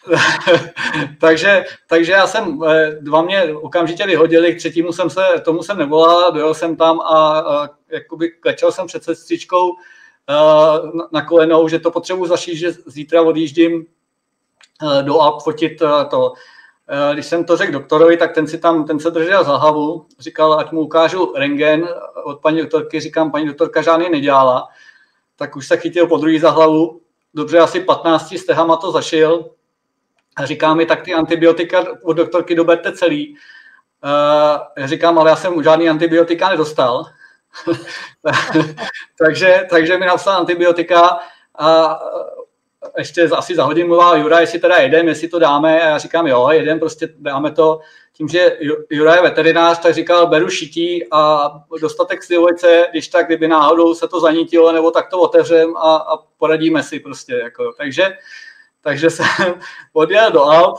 takže, takže já jsem, dva mě okamžitě vyhodili, k třetímu jsem se, tomu jsem nevolal, dojel jsem tam a, a jakoby klečel jsem před sestřičkou na, na kolenou, že to potřebuji zašít, že zítra odjíždím do Alp fotit to. Když jsem to řekl doktorovi, tak ten si tam, ten se držel za hlavu, říkal, ať mu ukážu rentgen od paní doktorky, říkám, paní doktorka žádný nedělala, tak už se chytil po druhý za hlavu, dobře, asi patnácti stehama to zašil, a říká mi, tak ty antibiotika od doktorky doberte celý. Uh, říkám, ale já jsem žádný antibiotika nedostal. takže, takže mi napsal antibiotika a ještě asi za hodinu mluvil Jura, jestli teda jedem, jestli to dáme. A já říkám, jo, jedem, prostě dáme to. Tím, že Jura je veterinář, tak říkal, beru šití a dostatek slivovice, když tak, kdyby náhodou se to zanítilo, nebo tak to otevřem a, a poradíme si prostě. Jako. Takže Takže jsem odjel do Alp,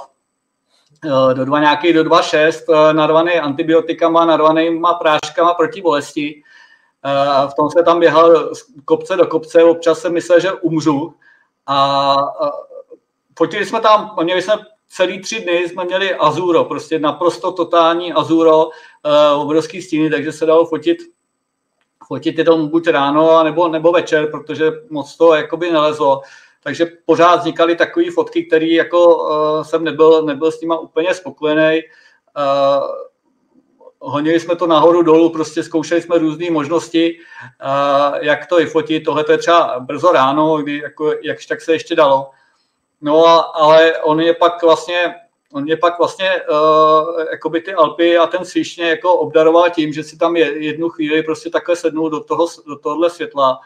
do dva nějaký, do dva šest, narvaný antibiotikama, narvanýma práškama proti bolesti. V tom se tam běhal z kopce do kopce, občas jsem myslel, že umřu. A fotili jsme tam, měli jsme celý tři dny, jsme měli azuro, prostě naprosto totální azuro, obrovský stíny, takže se dalo fotit, fotit jenom buď ráno, nebo, nebo večer, protože moc to jakoby nelezlo. Takže pořád vznikaly takové fotky, které jako uh, jsem nebyl, nebyl s nima úplně spokojený. Uh, honili jsme to nahoru dolů, prostě zkoušeli jsme různé možnosti, uh, jak to vyfotit. Tohle to je třeba brzo ráno, kdy jako, jakž tak se ještě dalo. No a, ale on je pak vlastně, on je pak vlastně uh, jakoby ty Alpy a ten Svišně jako obdaroval tím, že si tam jednu chvíli prostě takhle sednul do toho, do tohohle světla.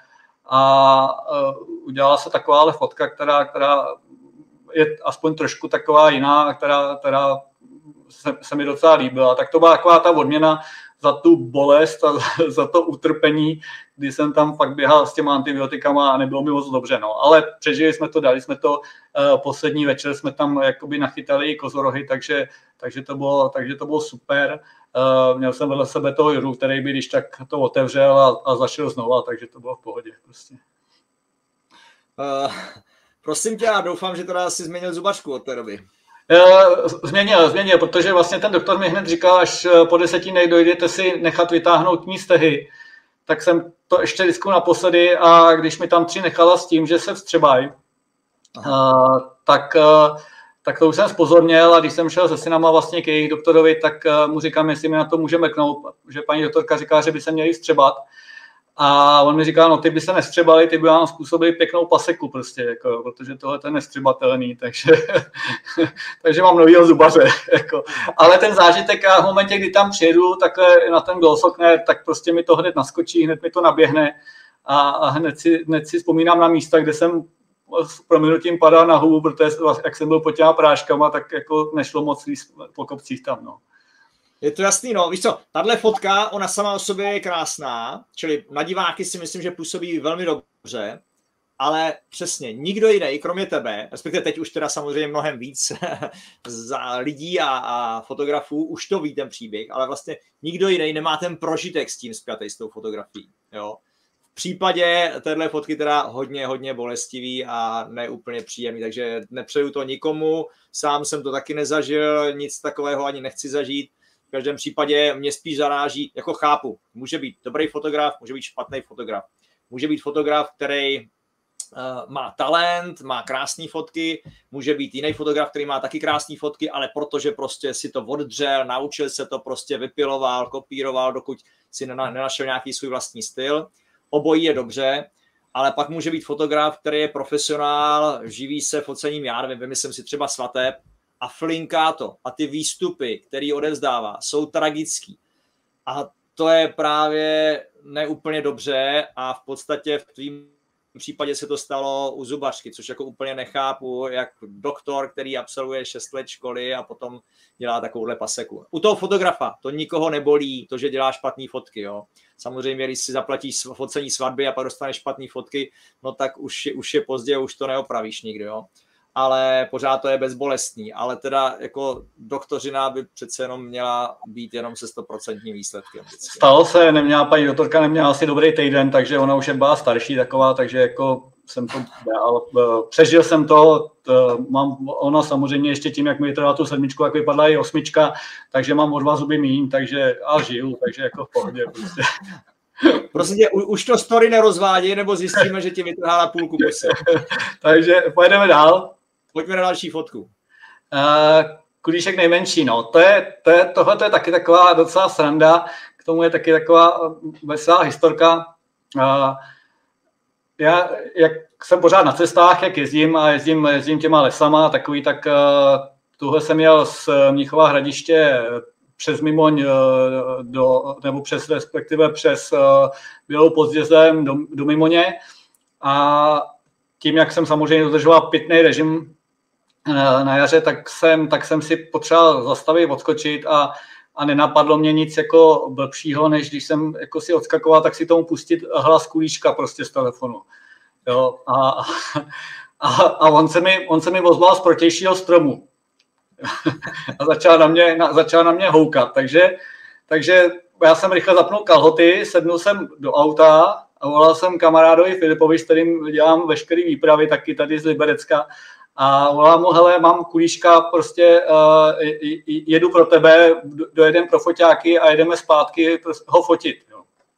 A uh, udělala se takováhle fotka, která, která je aspoň trošku taková jiná, která, která se, se mi docela líbila. Tak to byla taková ta odměna za tu bolest a za to utrpení, kdy jsem tam fakt běhal s těma antibiotikama a nebylo mi moc dobře. No. Ale přežili jsme to, dali jsme to, uh, poslední večer jsme tam jakoby nachytali i kozorohy, takže, takže, to bylo, takže to bylo super. Uh, měl jsem vedle sebe toho Juru, který by když tak to otevřel a, a zašel znova, takže to bylo v pohodě. Prostě. Uh, prosím tě, já doufám, že teda si změnil zubačku od té doby. Uh, změnil, změnil, protože vlastně ten doktor mi hned říkal, až po deseti dnech dojdete si nechat vytáhnout ní stehy, tak jsem to ještě risknul naposledy a když mi tam tři nechala s tím, že se vstřebají, uh, tak... Uh, tak to už jsem zpozorněl a když jsem šel se synama vlastně k jejich doktorovi, tak mu říkám, jestli mi na to může mrknout, že paní doktorka říká, že by se měli vstřebat. A on mi říká, no ty by se nestřebali, ty by vám způsobili pěknou paseku prostě, jako, protože tohle je nestřebatelný, takže, takže mám novýho zubaře. Jako. Ale ten zážitek a v momentě, kdy tam přijedu takhle na ten Glossocner, tak prostě mi to hned naskočí, hned mi to naběhne a, a hned, si, hned si vzpomínám na místa, kde jsem s prominutím padal na hubu, protože jak jsem byl pod těma práškama, tak jako nešlo moc líst po kopcích tam, no. Je to jasný, no. Víš co, tahle fotka, ona sama o sobě je krásná, čili na diváky si myslím, že působí velmi dobře, ale přesně nikdo jiný, kromě tebe, respektive teď už teda samozřejmě mnohem víc za lidí a, a fotografů, už to ví ten příběh, ale vlastně nikdo jiný nemá ten prožitek s tím spjatý s tou fotografií, jo. V případě téhle fotky teda hodně, hodně bolestivý a neúplně příjemný, takže nepřeju to nikomu, sám jsem to taky nezažil, nic takového ani nechci zažít. V každém případě mě spíš zaráží, jako chápu, může být dobrý fotograf, může být špatný fotograf. Může být fotograf, který uh, má talent, má krásné fotky, může být jiný fotograf, který má taky krásné fotky, ale protože prostě si to oddřel, naučil se to, prostě vypiloval, kopíroval, dokud si nenašel nějaký svůj vlastní styl. Obojí je dobře, ale pak může být fotograf, který je profesionál, živí se focením, já nevím, vymyslím si třeba svateb, a flinká to. A ty výstupy, který odevzdává, jsou tragický. A to je právě neúplně dobře a v podstatě v tvým případě se to stalo u zubařky, což jako úplně nechápu, jak doktor, který absolvuje šest let školy a potom dělá takovouhle paseku. U toho fotografa to nikoho nebolí, to, že dělá špatný fotky, jo. Samozřejmě, když si zaplatíš focení svatby a pak dostaneš špatný fotky, no tak už je, už je pozdě, už to neopravíš nikdy, jo. Ale pořád to je bezbolestný, ale teda jako doktorina by přece jenom měla být jenom se stoprocentním výsledkem. Stalo se, neměla paní doktorka, neměla asi dobrý týden, takže ona už je byla starší taková, takže jako jsem to dál, přežil jsem to, to mám, ono samozřejmě ještě tím, jak mi to dala tu sedmičku, jak vypadla i osmička, takže mám o dva zuby míň, takže a žiju, takže jako v pohodě prostě. Prosím tě, už to story nerozvádí, nebo zjistíme, že ti vytrhala půlku pusy. Takže pojedeme dál. Pojďme na další fotku. Uh, kulíšek nejmenší, no. To je, to je, tohle to je taky taková docela sranda. K tomu je taky taková veselá historka. Uh, já, jak jsem pořád na cestách, jak jezdím a jezdím, jezdím těma lesama, takový, tak uh, tuhle jsem jel z Mnichova Hradiště přes Mimoň do, nebo přes respektive přes Bělou pod Zdězem do, do Mimoně. A tím, jak jsem samozřejmě dodržoval pitný režim na jaře, tak jsem, tak jsem si potřeboval zastavit, odskočit a, a nenapadlo mě nic jako blbšího, než když jsem jako si odskakoval, tak si tomu pustit hlas kulíška prostě z telefonu. Jo, a, a, a on se mi, on se mi ozval z protějšího stromu. A začal na mě, na, začal na mě houkat, takže, takže já jsem rychle zapnul kalhoty, sednul jsem do auta a volal jsem kamarádovi Filipovi, s kterým dělám veškerý výpravy, taky tady z Liberecka, a volám mu, hele, mám kulíška, prostě uh, jedu pro tebe, dojedem pro foťáky a jedeme zpátky ho fotit. Jo.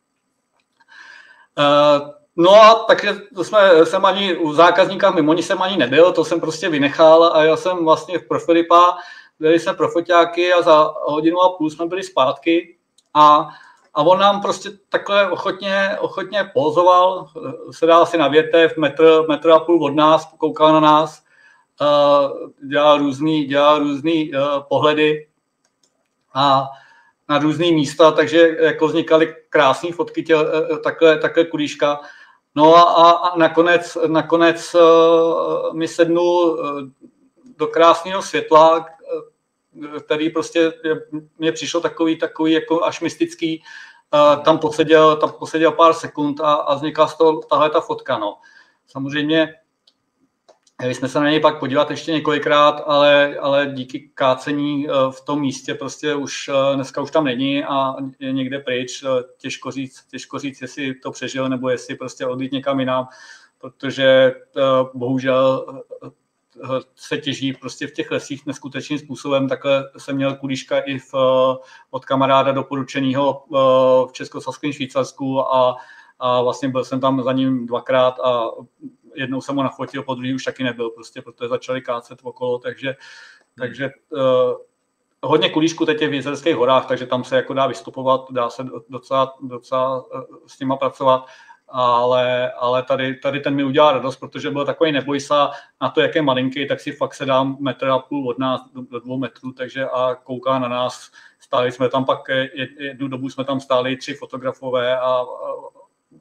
Uh, no a takže to jsme, jsem ani u zákazníka mimo ní jsem ani nebyl, to jsem prostě vynechal a já jsem vlastně pro Filipa, byli jsme pro foťáky a za hodinu a půl jsme byli zpátky a, a on nám prostě takhle ochotně, ochotně pózoval, sedal si na větev, metr, metr a půl od nás, koukal na nás, uh, dělal různý, dělal různý uh, pohledy a na různý místa, takže jako vznikaly krásné fotky tě, takhle, takhle kulíška. No a, a nakonec, nakonec uh, mi sednul uh, do krásného světla, který prostě mě přišlo takový, takový jako až mystický. Uh, tam poseděl, tam poseděl pár sekund a, a vznikla z toho tahle ta fotka. No. Samozřejmě my jsme se na něj pak podívat ještě několikrát, ale, ale díky kácení v tom místě prostě už dneska už tam není a je někde pryč. Těžko říct, těžko říct, jestli to přežil nebo jestli prostě odjít někam jinam, protože bohužel se těží prostě v těch lesích neskutečným způsobem. Takhle jsem měl kulíška i v, od kamaráda doporučeného v Českosaském Švýcarsku a, a vlastně byl jsem tam za ním dvakrát a jednou jsem ho nafotil, po druhý už taky nebyl, prostě, protože začali kácet okolo, takže, hmm. takže uh, hodně kulíšku teď je v Jizerských horách, takže tam se jako dá vystupovat, dá se docela, docela uh, s nima pracovat, ale, ale tady, tady ten mi udělal radost, protože byl takový nebojsa na to, jak je malinký, tak si fakt se dám metr a půl od nás do, do dvou metrů, takže a kouká na nás, stáli jsme tam pak, jednu dobu jsme tam stáli tři fotografové a, a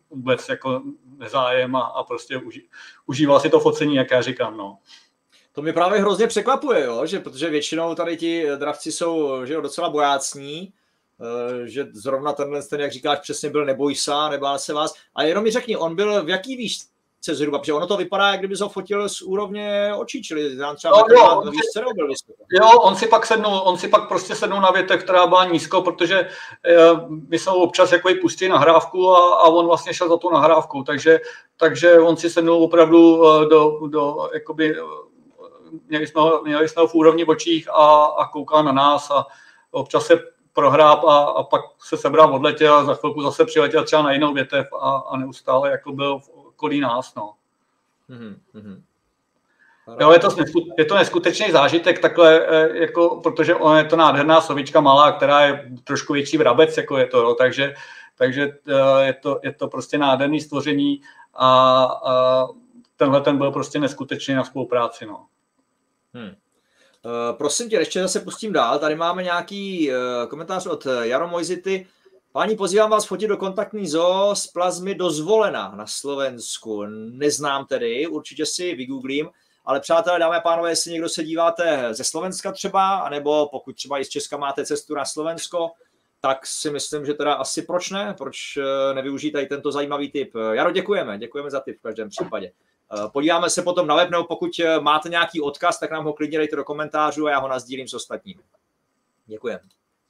vůbec jako nezájem a, a prostě uži, užíval si to focení, jak já říkám, no. To mě právě hrozně překvapuje, jo? Že, protože většinou tady ti dravci jsou že jo, docela bojácní, že zrovna tenhle, ten, jak říkáš, přesně byl neboj se, nebál se vás. A jenom mi řekni, on byl v jaký výšce zhruba, protože ono to vypadá, jak kdyby se ho fotil z úrovně očí, čili nám třeba no, jo, na výšce byl vysoko. Jo, on si pak sednul, on si pak prostě sednul na větev, která byla nízko, protože my jsme občas jako pustili nahrávku a, a on vlastně šel za tu nahrávku, takže, takže on si sednul opravdu do, do jakoby, měli jsme ho, měli jsme ho v úrovni očích a, a koukal na nás a občas se prohrál a, a pak se sebral, odletěl a za chvilku zase přiletěl třeba na jinou větev a, a neustále jako byl v okolí nás, no. Mm-hmm. Jo, je to, je to neskutečný zážitek takhle, jako, protože ona je to nádherná sovička malá, která je trošku větší vrabec, jako je to, jo, takže, takže je, to, je to prostě nádherný stvoření a, a tenhle ten byl prostě neskutečný na spolupráci, no. Hmm. Uh, prosím tě, ještě zase pustím dál. Tady máme nějaký uh, komentář od Jaro Mojzity. Páni, pozývám vás fotit do kontaktní zoo z plazmy Dozvolena na Slovensku. Neznám tedy, určitě si vygooglím, ale přátelé, dámy a pánové, jestli někdo se díváte ze Slovenska třeba, anebo pokud třeba i z Česka máte cestu na Slovensko, tak si myslím, že teda asi proč ne, proč nevyužít tady tento zajímavý tip. Jaro, děkujeme, děkujeme za tip v každém případě. Podíváme se potom na web, nebo pokud máte nějaký odkaz, tak nám ho klidně dejte do komentářů a já ho nasdílím s ostatními. Děkujeme.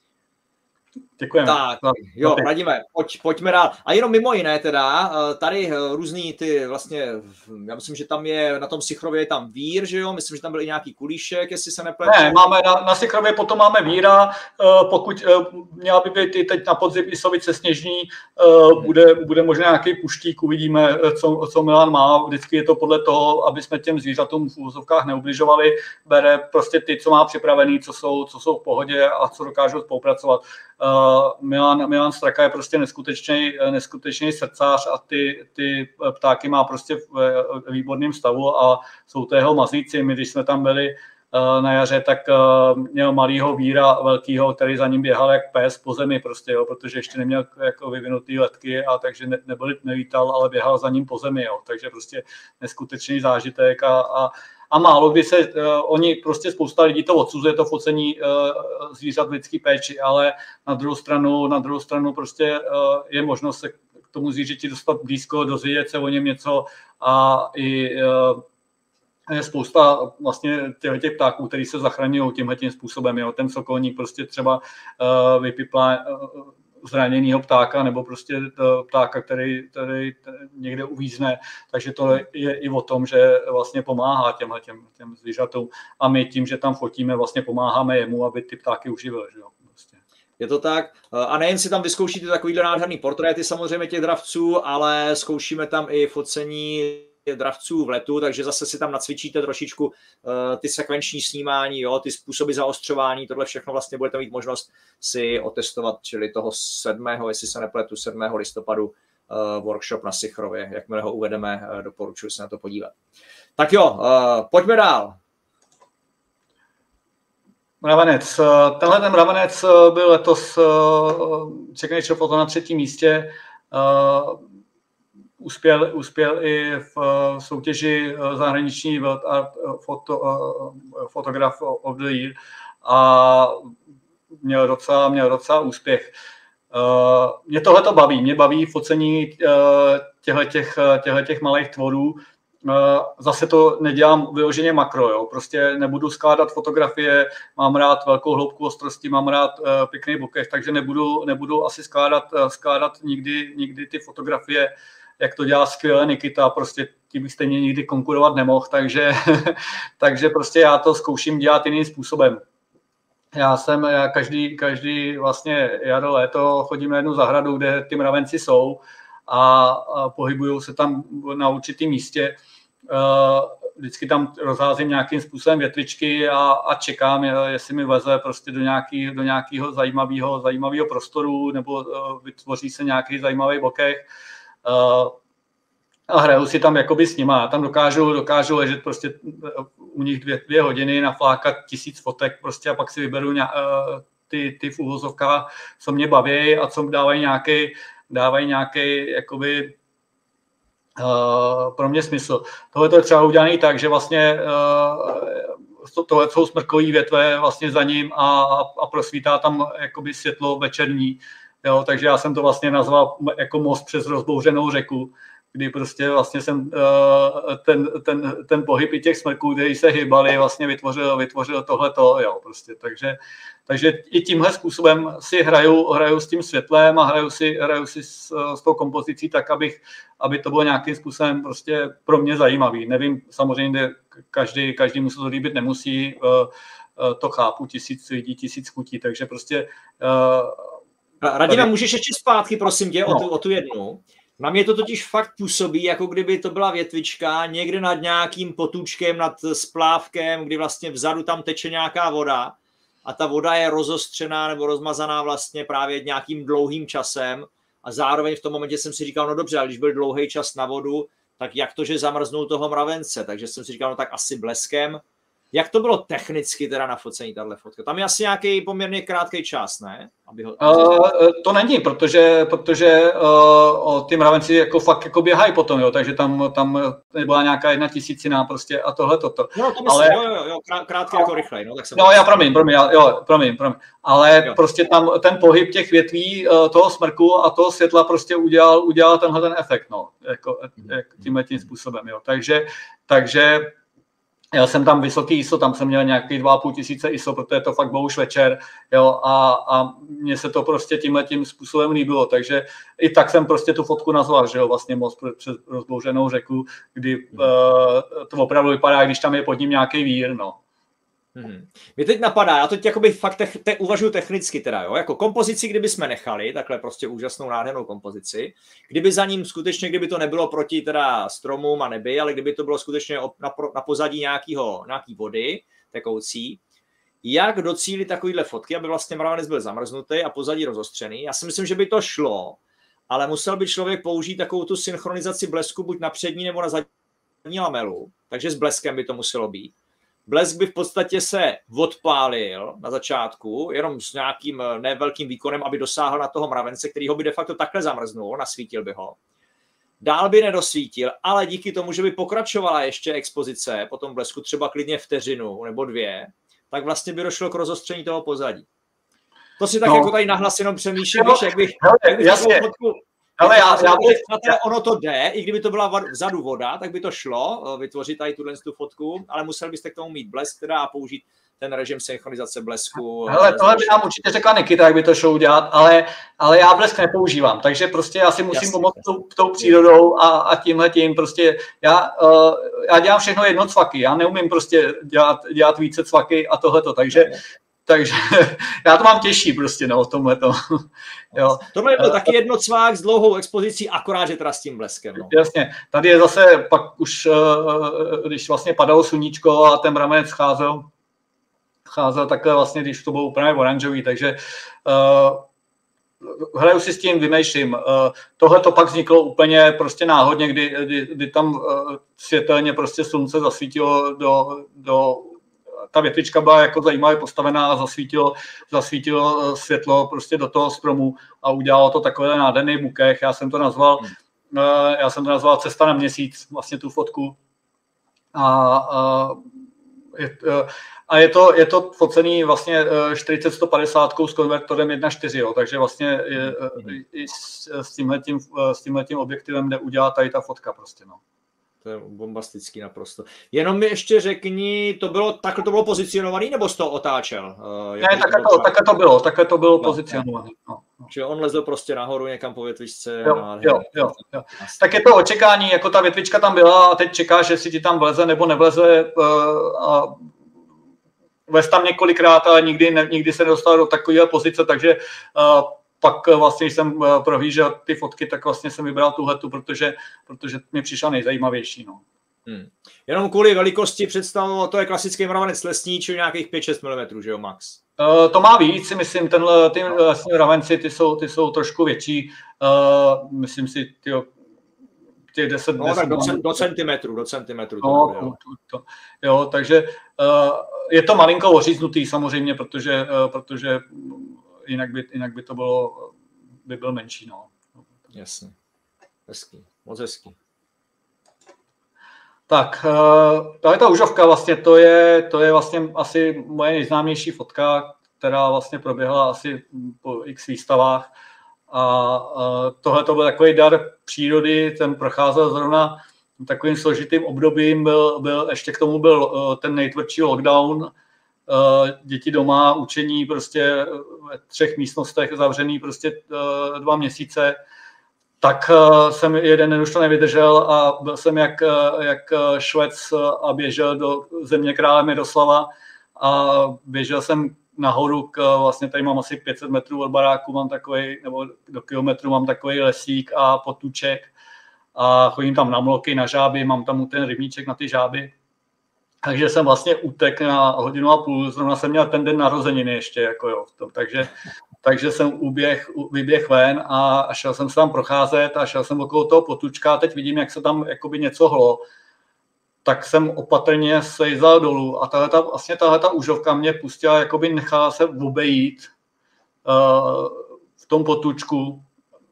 Děkujeme. Tak, jo, Radime, pojď, pojďme dál. A jenom mimo jiné teda, tady různý ty vlastně, já myslím, že tam je, na tom Sichrově je tam vír, že jo? Myslím, že tam byl i nějaký kulíšek, jestli se nepletu. Ne, máme na, na Sichrově potom máme víra, pokud měla by být i teď na podzim i Sovice sněžní, bude, bude možná nějaký puštík, uvidíme, co, co Milan má. Vždycky je to podle toho, aby jsme těm zvířatům v úvozovkách neubližovali. Bere prostě ty, co má připravený, co jsou, co jsou v pohodě a co dokážou spolupracovat. Uh, Milan, Milan Straka je prostě neskutečný, neskutečný srdcář a ty, ty ptáky má prostě v výborném stavu a jsou to jeho mazlíci. My, když jsme tam byli uh, na jaře, tak uh, měl malýho víra velkýho, který za ním běhal jak pes po zemi prostě, jo, protože ještě neměl jako vyvinutý letky a takže ne, nebyl, nevítal, ale běhal za ním po zemi, jo, takže prostě neskutečný zážitek a, a A málo kdy se, uh, oni prostě spousta lidí to odsuzuje, to focení uh, zvířat v lidský péči, ale na druhou stranu, na druhou stranu prostě uh, je možnost se k tomu zvířeti dostat blízko, dozvědět se o něm něco a i uh, je spousta vlastně těch ptáků, který se zachraňují tímhle tím způsobem. Jo. Ten sokolník prostě třeba uh, vypiplá uh, zraněného ptáka nebo prostě ptáka, který, který někde uvízne. Takže to je i o tom, že vlastně pomáhá těmhle těm, těm zvířatům a my tím, že tam fotíme, vlastně pomáháme jemu, aby ty ptáky uživil. Že jo? Vlastně. Je to tak. A nejen si tam vyzkoušíte takovýhle nádherný portréty samozřejmě těch dravců, ale zkoušíme tam i focení dravců v letu, takže zase si tam nacvičíte trošičku uh, ty sekvenční snímání, jo, ty způsoby zaostřování, tohle všechno vlastně budete mít možnost si otestovat, čili toho sedmého, jestli se nepletu, sedmého listopadu uh, workshop na Sichrově, jakmile ho uvedeme, uh, doporučuji se na to podívat. Tak jo, uh, pojďme dál. Mravenec. Tenhle ten mravenec byl letos Czech Nature Photo na třetím místě. Uh, Uspěl, uspěl i v soutěži zahraniční World Art Photo, Photograph of the Year a měl docela, měl docela úspěch. Mě tohle to baví, mě baví focení těchto malých tvorů. Zase to nedělám vyloženě makro, jo. Prostě nebudu skládat fotografie, mám rád velkou hloubku ostrosti, mám rád pěkný bokeh, takže nebudu, nebudu asi skládat, skládat nikdy, nikdy ty fotografie, jak to dělá skvěle Nikita, prostě tím bych stejně nikdy konkurovat nemohl, takže, takže prostě já to zkouším dělat jiným způsobem. Já jsem, já každý, každý vlastně jaro, léto chodím na jednu zahradu, kde ty mravenci jsou a, a pohybují se tam na určitém místě. Vždycky tam rozházím nějakým způsobem větvičky a, a čekám, jestli mi vleze prostě do, nějaký, do nějakého zajímavého, zajímavého prostoru nebo vytvoří se nějaký zajímavý bokeh. Uh, a hraju si tam jakoby s nima. Já tam dokážu, dokážu ležet prostě u nich dvě, dvě hodiny, naflákat tisíc fotek prostě a pak si vyberu ně, uh, ty, ty v uvozovkách, co mě baví a co dávají nějaký, dávají nějaký jakoby uh, pro mě smysl. Tohle to je třeba udělané tak, že vlastně uh, tohle jsou smrkový větve vlastně za ním a, a prosvítá tam jakoby světlo večerní. Jo, takže já jsem to vlastně nazval jako most přes rozbouřenou řeku, kdy prostě vlastně jsem uh, ten, ten, ten pohyb i těch smrků, kteří se hýbali, vlastně vytvořil, vytvořil tohleto, jo, prostě. Takže, takže i tímhle způsobem si hraju, hraju s tím světlem a hraju si, hraju si s, s tou kompozicí tak, abych, aby to bylo nějakým způsobem prostě pro mě zajímavý. Nevím, samozřejmě každý, každý mu se to líbit nemusí, uh, uh, to chápu, tisíc lidí, tisíc chutí, takže prostě uh, Radime, můžeš ještě zpátky, prosím tě, no. o, tu, o tu jednu. Na mě to totiž fakt působí, jako kdyby to byla větvička někde nad nějakým potůčkem, nad splávkem, kdy vlastně vzadu tam teče nějaká voda a ta voda je rozostřená nebo rozmazaná vlastně právě nějakým dlouhým časem a zároveň v tom momentě jsem si říkal, no dobře, ale když byl dlouhý čas na vodu, tak jak to, že zamrznou toho mravence? Takže jsem si říkal, no tak asi bleskem. Jak to bylo technicky teda na focení, tahle fotka? Tam je asi nějaký poměrně krátký čas, ne? Aby ho... uh, to není, protože, protože uh, ty mravenci jako fakt jako běhají potom, jo, takže tam, tam byla nějaká jedna tisícina prostě a tohle toto. No to myslím, ale... jo, jo, jo, krátké jako rychlej, no tak jsem... No já promiň, promiň, jo, promiň, promiň. Ale jo. Prostě tam ten pohyb těch větví uh, toho smrku a toho světla prostě udělal, udělal tenhle ten efekt, no, jako tímhle tím způsobem, jo, takže, takže já jsem tam vysoký I S O, tam jsem měl nějaký dva a půl tisíce I S O, protože to fakt byl už večer, jo, a, a mně se to prostě tímhletím způsobem líbilo, takže i tak jsem prostě tu fotku nazval, že jo, vlastně most přes rozbouřenou řeku, kdy hmm. uh, to opravdu vypadá, když tam je pod ním nějaký vír, no. Hmm. Mě teď napadá, já teď jakoby fakt te, te, uvažuji technicky teda, jo, jako kompozici, kdyby jsme nechali, takhle prostě úžasnou nádhernou kompozici, kdyby za ním skutečně, kdyby to nebylo proti teda stromům a nebi, ale kdyby to bylo skutečně na, na pozadí nějakýho, nějaký vody tekoucí, jak docílit takovýhle fotky, aby vlastně mravenec byl zamrznutý a pozadí rozostřený. Já si myslím, že by to šlo, ale musel by člověk použít takovou tu synchronizaci blesku buď na přední nebo na zadní lamelu, takže s bleskem by to muselo být. Blesk by v podstatě se odpálil na začátku, jenom s nějakým nevelkým výkonem, aby dosáhl na toho mravence, který ho by de facto takhle zamrznul, nasvítil by ho. Dál by nedosvítil, ale díky tomu, že by pokračovala ještě expozice po tom blesku třeba klidně vteřinu nebo dvě, tak vlastně by došlo k rozostření toho pozadí. To si tak no. jako tady nahlas jenom přemýšlím, no, jak bych, jak bych jasně. fotku... Ale já, já bych... Ono to jde, i kdyby to byla vzadu voda, tak by to šlo vytvořit tady tuhle tu fotku, ale musel byste k tomu mít blesk teda a použít ten režim synchronizace blesku. Hele, tohle by nám určitě řekla Nikita, jak by to šlo udělat, ale, ale já blesk nepoužívám, takže prostě já si musím jasně, pomoct jasně. Tou, tou přírodou a, a tímhletím prostě já, uh, já dělám všechno jednocvaky, já neumím prostě dělat, dělat více cvaky a tohleto, takže Takže já to mám těžší prostě, no, tomhleto. Jo. Tohle byl taky jednocvák s dlouhou expozicí, akorát, že teda s tím bleskem. No. Jasně, tady je zase pak už, když vlastně padalo sluníčko a ten mravenec scházel, scházel takhle vlastně, když to bylo úplně oranžový, takže uh, hraju si s tím, vymýšlím. Uh, tohle to pak vzniklo úplně prostě náhodně, kdy, kdy, kdy tam uh, světelně prostě slunce zasvítilo do, do ta větvička byla jako zajímavě postavená a zasvítilo, zasvítilo světlo prostě do toho stromu a udělalo to takové nádherný bukech. Já jsem to nazval, hmm. já jsem to nazval Cesta na měsíc, vlastně tu fotku. A, a, je, a je, to, je to focený vlastně čtyřicet sto padesát s konvertorem jedna čtyři, jo, takže vlastně je, hmm. i s, s, tímhletím, s tímhletím objektivem jde udělat tady ta fotka prostě, no. To je bombastický naprosto. Jenom mi ještě řekni, to bylo, takhle to bylo pozicionovaný, nebo jsi to otáčel? Uh, ne, takhle to, takhle to bylo, takhle to bylo no, pozicionovaný. No, no. Že on lezl prostě nahoru někam po větvičce. Jo, na, jo, jo, jo. Tak je to očekání, jako ta větvička tam byla a teď čekáš, jestli ti tam vleze nebo nevleze. Uh, a vlez tam několikrát, ale nikdy, ne, nikdy se nedostal do takové pozice, takže uh, pak vlastně, když jsem prohlížel ty fotky, tak vlastně jsem vybral tuhletu, protože, protože mi přišla nejzajímavější. No. Hmm. Jenom kvůli velikosti představu, to je klasický mravenec lesní, čili nějakých pět šest milimetrů, že jo, max? Uh, to má víc, myslím, tenhle, ty lesní mravenci, ty jsou, ty jsou trošku větší. Uh, myslím si, tyjo, těch deset... No, tak do, do centimetru, do centimetru. No, to, to, to, jo, takže uh, je to malinko oříznutý samozřejmě, protože, uh, protože Jinak by, jinak by to bylo, by byl menší, no. Jasně. Hezký, moc hezký. Tak, tahle ta užovka vlastně, to je, to je vlastně asi moje nejznámější fotka, která vlastně proběhla asi po x výstavách. A tohle to byl takový dar přírody, ten procházel zrovna takovým složitým obdobím, byl, byl, ještě k tomu byl ten nejtvrdší lockdown, děti doma, učení prostě ve třech místnostech zavřený prostě dva měsíce. Tak jsem jeden den už to nevydržel a byl jsem jak, jak Švec a běžel do země krále Miroslava a běžel jsem nahoru, k, vlastně tady mám asi pět set metrů od baráku, mám takový, nebo do kilometru mám takový lesík a potůček a chodím tam na mloky, na žáby, mám tam ten rybníček na ty žáby. Takže jsem vlastně utek na hodinu a půl, zrovna jsem měl ten den narozeniny ještě, jako jo, to, takže, takže jsem uběh, vyběh ven a, a šel jsem se tam procházet a šel jsem okolo toho potůčka a teď vidím, jak se tam jakoby něco hlo. Tak jsem opatrně slejzal dolů a tahleta, vlastně tahleta užovka mě pustila, jakoby nechala se obejít uh, v tom potůčku.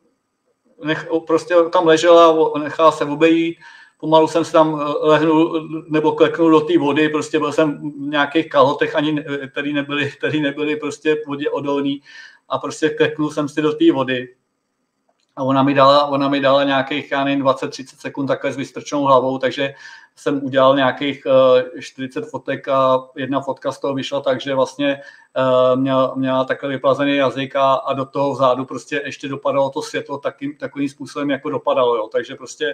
Nech, prostě tam ležela, nechala se obejít, pomalu jsem se tam lehnul nebo kleknul do té vody, prostě byl jsem v nějakých kalhotech, ani, který nebyly, který nebyly prostě v vodě odolný a prostě kleknul jsem si do té vody. A ona mi dala, ona mi dala nějakých, já nevím, dvacet třicet sekund takhle s vystrčenou hlavou, takže jsem udělal nějakých čtyřicet fotek a jedna fotka z toho vyšla, takže vlastně měla, měla takhle vyplazený jazyk a, a do toho vzadu prostě ještě dopadalo to světlo takým, takovým způsobem, jako dopadalo. Jo. Takže prostě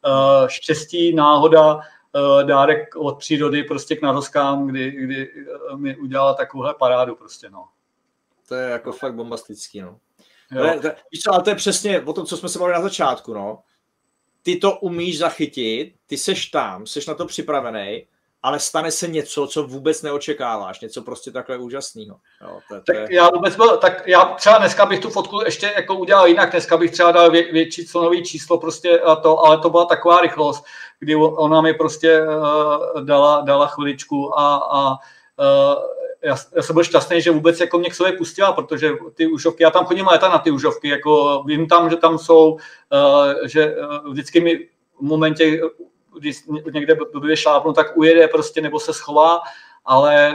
štěstí, náhoda, dárek od přírody prostě k narozkám, kdy, kdy mi udělala takovouhle parádu prostě, no. To je jako fakt bombastický, no. To je, to, víš co, ale to je přesně o tom, co jsme se bavili na začátku, no. Ty to umíš zachytit, ty seš tam, seš na to připravený, ale stane se něco, co vůbec neočekáváš, něco prostě takhle úžasného. Jo, to, to tak je... já vůbec byl, tak já třeba dneska bych tu fotku ještě jako udělal jinak, dneska bych třeba dal vě, větší clonový číslo prostě a to, ale to byla taková rychlost, kdy ona mi prostě uh, dala, dala chviličku a, a uh, Já, já jsem byl šťastný, že vůbec jako mě k sobě pustila, protože ty užovky, já tam chodím léta na ty užovky, jako vím tam, že tam jsou, uh, že uh, vždycky mi v momentě, když někde blbě šlápnu, tak ujede prostě nebo se schová, ale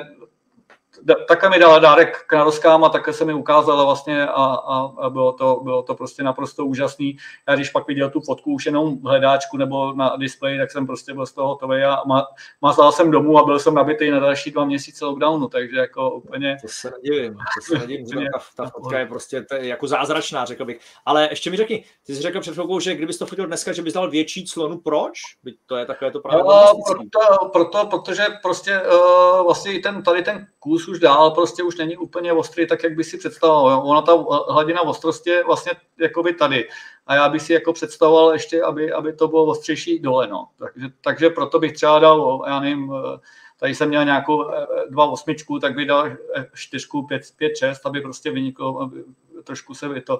také mi dala dárek k narozkám a také se mi ukázala vlastně a, a, a bylo, to, bylo to prostě naprosto úžasný. Já když pak viděl tu fotku už jenom v hledáčku nebo na displeji, tak jsem prostě byl z toho hotový a ma, mazal jsem domů a byl jsem nabitý na další dva měsíce lockdownu, takže jako úplně... To se nedivím, to se nedivím, že ta, ta fotka je prostě to je jako zázračná, řekl bych. Ale ještě mi řekni, ty jsi řekl před chvilkou, že kdybys to fotil dneska, že bys dal větší clonu, proč? To je takové to právě no, proto, proto, protože prostě uh, vlastně ten, tady ten kus už dál prostě už není úplně ostrý, tak jak by si představoval. Ona ta hladina ostrosti je vlastně jakoby tady. A já bych si jako představoval ještě, aby, aby to bylo ostřejší dole. No. Takže, takže proto bych třeba dal, já nevím, tady jsem měl nějakou dva osmičku, tak bych dal čtyřku, pět, pět, šest, aby prostě vyniklo, aby trošku se to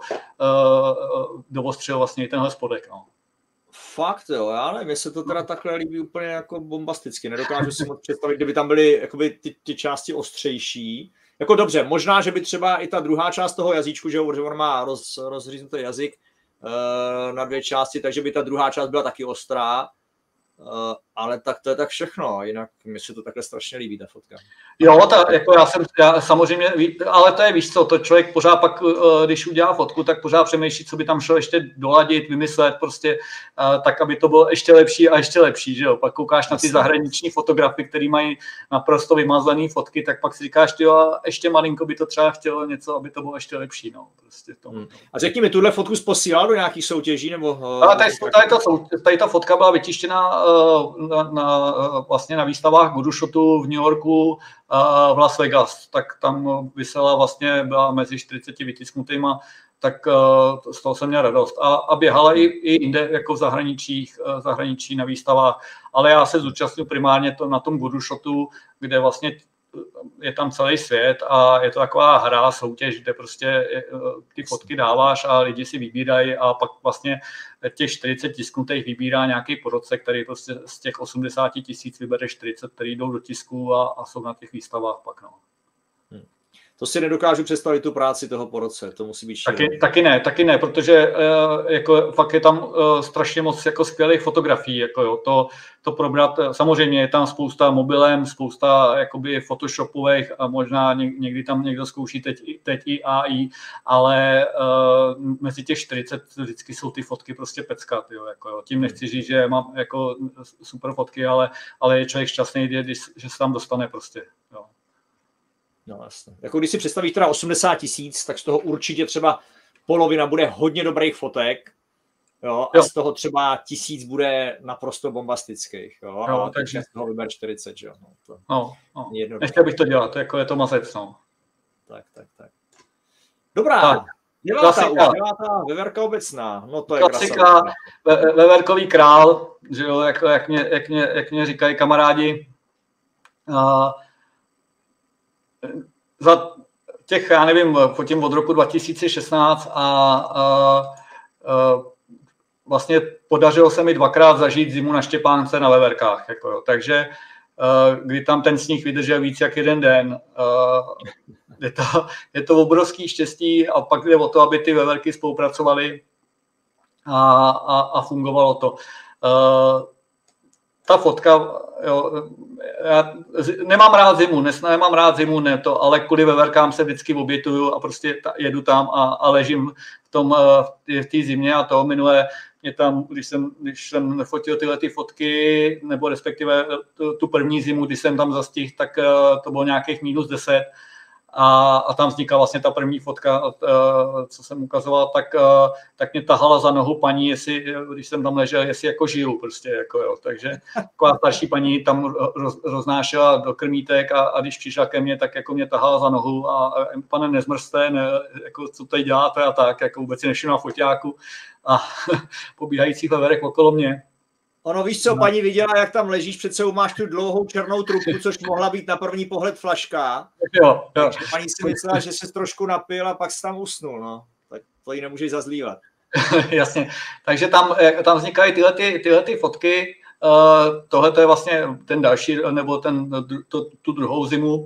uh, doostřil vlastně i tenhle spodek. No. Fakt jo, já nevím, mně se to teda takhle líbí úplně jako bombasticky. Nedokážu si moc představit, kdyby tam byly jakoby ty, ty části ostřejší. Jako dobře, možná, že by třeba i ta druhá část toho jazyčku, že on má roz, rozříznutý jazyk uh, na dvě části, takže by ta druhá část byla taky ostrá. Uh, ale tak to je tak všechno, jinak mi se to takhle strašně líbí, ta fotka. Jo, ta, jako já jsem, já samozřejmě, ale to je, víš co, to člověk pořád pak, když udělá fotku, tak pořád přemýšlí, co by tam šlo ještě doladit, vymyslet prostě, tak, aby to bylo ještě lepší a ještě lepší, že jo. Pak koukáš na ty zahraniční fotografy, který mají naprosto vymazané fotky, tak pak si říkáš, ty jo, ještě malinko by to třeba chtělo něco, aby to bylo ještě lepší, no. Prostě to. Hmm. A řekni mi, tuhle fotku posílal do nějakých soutěží, nebo? Ale tady, tady, ta, tady ta fotka byla vytištěna na, na, vlastně na výstavách Goodushotu v New Yorku, v Las Vegas, tak tam vysela vlastně, byla mezi čtyřiceti vytisknutýma, tak z toho jsem měl radost. A, a běhala i, i jinde, jako v zahraničích, zahraničí na výstavách, ale já se zúčastňuji primárně to na tom Goodushotu, kde vlastně je tam celý svět a je to taková hra, soutěž, kde prostě ty fotky dáváš a lidi si vybírají a pak vlastně těch čtyřicet tisknutých vybírá nějaký porodce, který prostě z těch osmdesáti tisíc vybere čtyřicet, který jdou do tisku a, a jsou na těch výstavách pak. No. Hmm. to si nedokážu představit tu práci toho po roce, to musí být šílené. Taky, taky ne, taky ne, protože uh, jako, fakt je tam uh, strašně moc jako skvělých fotografií, jako jo, to, to probrat, samozřejmě je tam spousta mobilem, spousta jakoby photoshopových a možná někdy tam někdo zkouší teď, teď i A I, ale uh, mezi těch čtyřicet vždycky jsou ty fotky prostě pecka, tyjo, jako jo. Tím nechci říct, že mám jako super fotky, ale, ale je člověk šťastný, když, že se tam dostane prostě, jo. No jasně. Jako když si představíš teda osmdesát tisíc, tak z toho určitě třeba polovina bude hodně dobrých fotek, jo, a jo. Z toho třeba tisíc bude naprosto bombastických, jo, jo a takže z toho vyber čtyřicet, jo. No, to no, no. Nechtěl bych to dělat, jako je to mazec, no. Tak, tak, tak. Dobrá, tak. Devátá už, devátá veverka obecná, no to je klasika, ve, veverkový král, že jo, jako, jak, mě, jak, mě, jak mě říkají kamarádi, uh, za těch, já nevím, fotím od roku dva tisíce šestnáct a, a, a vlastně podařilo se mi dvakrát zažít zimu na Štěpánce na veverkách. Jako jo. Takže kdy tam ten sníh vydržel víc jak jeden den, je to, je to obrovský štěstí a pak jde o to, aby ty veverky spolupracovaly a, a, a fungovalo to. Ta fotka, jo, já nemám rád zimu, nes, nemám rád zimu, ne to, ale kvůli veverkám se vždycky obětuju a prostě ta, jedu tam a, a ležím v tom v té zimě a to minule mě tam, když jsem, když jsem fotil tyhle ty fotky, nebo respektive tu, tu první zimu, když jsem tam zastihl, tak to bylo nějakých minus deset. A, a tam vznikla vlastně ta první fotka, co jsem ukazoval, tak, tak mě tahala za nohu paní, jestli, když jsem tam ležel, jestli jako žiju prostě, jako jo. Takže taková starší paní tam roz, roznášela do krmítek a, a když přišla ke mně, tak jako mě tahala za nohu a, a pane, nezmrzte, ne, jako co tady děláte a tak, jako vůbec si nevšimla foťáku a pobíhajících veverek okolo mě. Ono, víš co, paní viděla, jak tam ležíš, před sebou máš tu dlouhou černou trubku, což mohla být na první pohled flaška. Jo, jo. Takže paní si myslela, že se trošku napil a pak se tam usnul, no. Tak to jí nemůžeš zazlívat. Jasně, takže tam, tam vznikají tyhle, ty, tyhle ty fotky. Uh, tohle to je vlastně ten další, nebo ten, to, tu druhou zimu.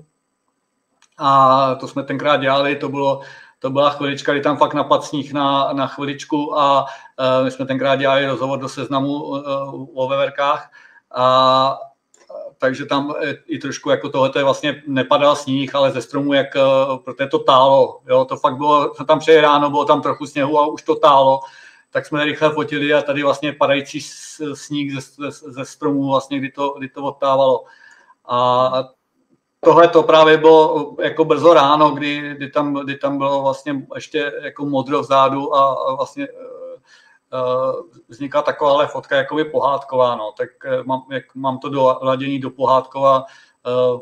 A to jsme tenkrát dělali, to bylo To byla chvilička, kdy tam fakt napadl sníh na, na chviličku a uh, my jsme tenkrát dělali rozhovor do Seznamu uh, o veverkách. A, takže tam i trošku jako tohleto je vlastně nepadal sníh, ale ze stromu, jak, uh, protože to tálo. Jo, to fakt bylo, tam přeji ráno, bylo tam trochu sněhu a už to tálo. Tak jsme rychle fotili a tady vlastně padající sníh ze, ze, ze stromu, vlastně, kdy to, kdy to odtávalo. A tohle to právě bylo jako brzo ráno, kdy, kdy, tam, kdy tam bylo vlastně ještě jako modro vzadu a, a vlastně uh, vznikla takováhle fotka jakoby pohádková, no. Tak mám, jak mám to doladění do pohádkova. Uh,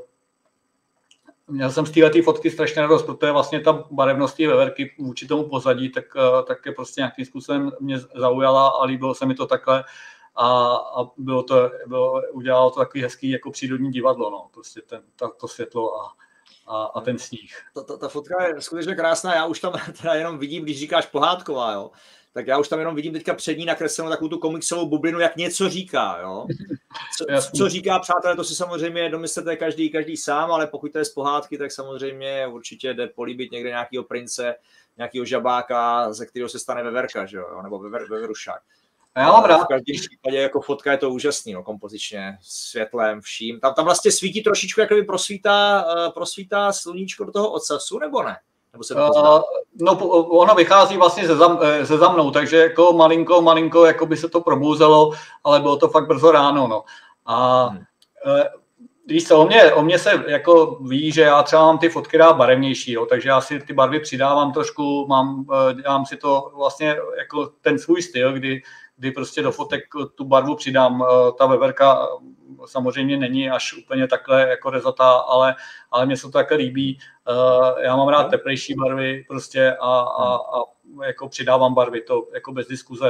měl jsem z této fotky strašně radost, protože vlastně ta barevnost té veverky vůči tomu pozadí, tak, uh, tak je prostě nějakým způsobem mě zaujala a líbilo se mi to takhle. A, a bylo to, bylo, udělalo to takový hezký jako přírodní divadlo, no, prostě ten, ta, to světlo a, a, a ten sníh. Ta, ta, ta fotka je skutečně krásná, já už tam teda jenom vidím, když říkáš pohádková, jo, tak já už tam jenom vidím teďka před ní nakreslenou takovou tu komiksovou bublinu, jak něco říká, jo. Co, co říká, přátelé, to si samozřejmě domyslete každý, každý sám, ale pokud to je z pohádky, tak samozřejmě určitě jde políbit někde nějakého prince, nějakého žabáka, ze kterého se stane veverka, že jo, nebo vever, veverušák. Já mám rád. V každém případě jako fotka je to úžasný, no, kompozičně, světlem, vším. Tam, tam vlastně svítí trošičku, jak by prosvítá, prosvítá sluníčko do toho ocasu, nebo ne? Nebo se to uh, no, ono vychází vlastně ze, zam, ze za mnou, takže jako malinko, malinko, jako by se to probouzelo, ale bylo to fakt brzo ráno, no. A hmm. uh, víš co, o mě, o mě se jako ví, že já třeba mám ty fotky rád barevnější, jo, takže já si ty barvy přidávám trošku, mám, dělám si to vlastně jako ten svůj styl, kdy kdy prostě do fotek tu barvu přidám. Ta veverka samozřejmě není až úplně takhle jako rezatá, ale, ale mně se to takhle líbí. Já mám rád teplejší barvy prostě a, a, a jako přidávám barvy, to jako bez diskuze.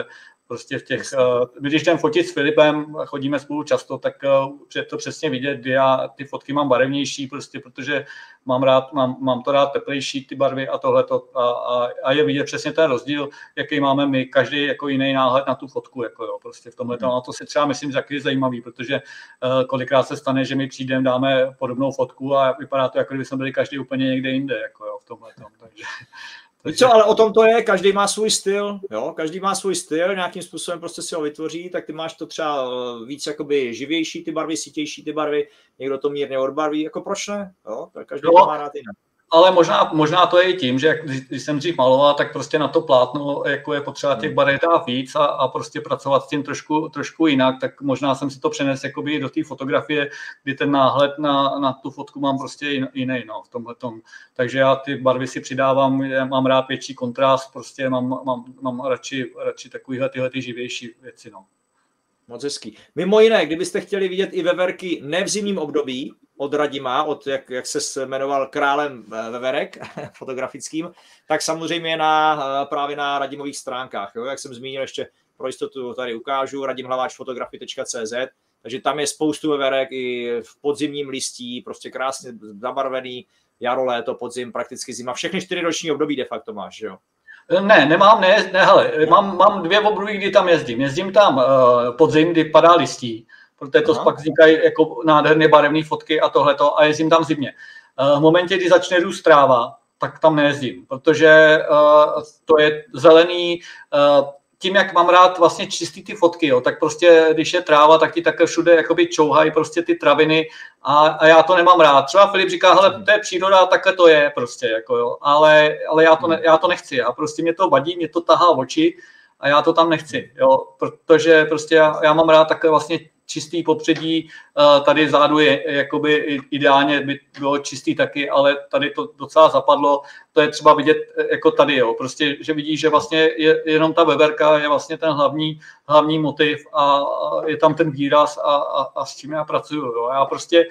Prostě v těch, my když jdem fotit s Filipem, chodíme spolu často, tak je to přesně vidět, kdy já ty fotky mám barevnější, prostě protože mám rád, mám, mám to rád teplejší ty barvy a tohleto a, a, a je vidět přesně ten rozdíl, jaký máme my, každý jako jiný náhled na tu fotku, jako jo, prostě v tomhle. A to si třeba myslím, že je zajímavý, protože uh, kolikrát se stane, že my přijdeme, dáme podobnou fotku a vypadá to, jako kdyby jsme byli každý úplně někde jinde, jako jo, v tomhle. Takže... Víš co, ale o tom to je, každý má svůj styl, jo, každý má svůj styl, nějakým způsobem prostě si ho vytvoří, tak ty máš to třeba víc jakoby živější ty barvy, sítější ty barvy, někdo to mírně odbarví, jako proč ne, jo, každý to má rád jinak. Ale možná, možná to je i tím, že jak, když jsem dřív maloval, tak prostě na to plátno jako je potřeba těch barev dát víc a, a prostě pracovat s tím trošku, trošku jinak, tak možná jsem si to přenesl jakoby do té fotografie, kdy ten náhled na, na tu fotku mám prostě jiný, no, v tomhletom. Takže já ty barvy si přidávám, já mám rád větší kontrast, prostě mám, mám, mám radši, radši takovýhle tyhle ty živější věci, no. Moc hezký. Mimo jiné, kdybyste chtěli vidět i veverky ne v zimním období, od Radima, od jak, jak se jmenoval králem veverek fotografickým, tak samozřejmě na, právě na Radimových stránkách. Jo? Jak jsem zmínil, ještě pro jistotu tady ukážu, radim hlaváč fotografie tečka cé zet, takže tam je spoustu veverek i v podzimním listí, prostě krásně zabarvený, jaro, léto, podzim, prakticky zima. Všechny čtyři roční období de facto máš, jo? Ne, nemám, ne, ne hele, mám, mám dvě období, kdy tam jezdím. Jezdím tam uh, podzim, kdy padá listí, protože to pak vznikají jako nádherné barevné fotky a tohleto, a jezdím tam zimně. Uh, v momentě, kdy začne růst tráva, tak tam nejezdím, protože uh, to je zelený, uh, tím, jak mám rád vlastně čistý ty fotky, jo, tak prostě, když je tráva, tak ti také všude jakoby čouhají prostě ty traviny a, a já to nemám rád. Třeba Filip říká, hele, to je příroda, takhle to je prostě, jako jo, ale, ale já, to ne, já to nechci, a prostě mě to vadí, mě to tahá oči a já to tam nechci, jo, protože prostě já, já mám rád takhle vlastně čistý popředí, tady vzadu je jakoby ideálně by bylo čistý taky, ale tady to docela zapadlo, to je třeba vidět jako tady, jo, prostě, že vidíš, že vlastně je jenom ta veverka je vlastně ten hlavní, hlavní motiv a je tam ten výraz a, a, a s čím já pracuju, jo, já prostě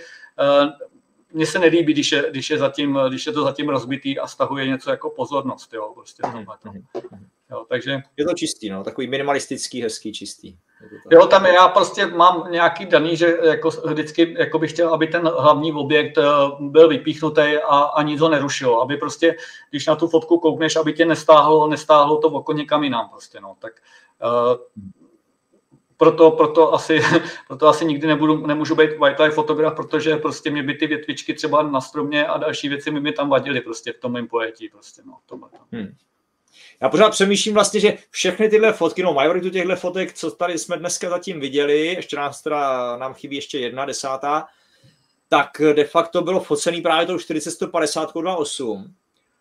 mně se nelíbí, když je, když je, zatím, když je to zatím rozbitý a stahuje něco jako pozornost, jo, prostě jo, takže... Je to čistý, no, takový minimalistický, hezký, čistý. Jo, tam já prostě mám nějaký daný, že jako vždycky jako bych chtěl, aby ten hlavní objekt byl vypíchnutý a, a nic ho nerušilo, aby prostě, když na tu fotku koukneš, aby tě nestáhlo, nestáhlo to oko někam jinam prostě, no, tak uh, proto, proto, asi, proto asi nikdy nebudu, nemůžu být wildlife fotograf, protože prostě mě by ty větvičky třeba na stromě a další věci mi, mi tam vadily prostě v tom mém pojetí prostě, no, tohle. Hmm. Já pořád přemýšlím vlastně, že všechny tyhle fotky, no majoritu těchto fotek, co tady jsme dneska zatím viděli, ještě nám, teda, nám chybí ještě jedna desátá, tak de facto bylo focený právě tou čtyřicet sto padesát dva osm.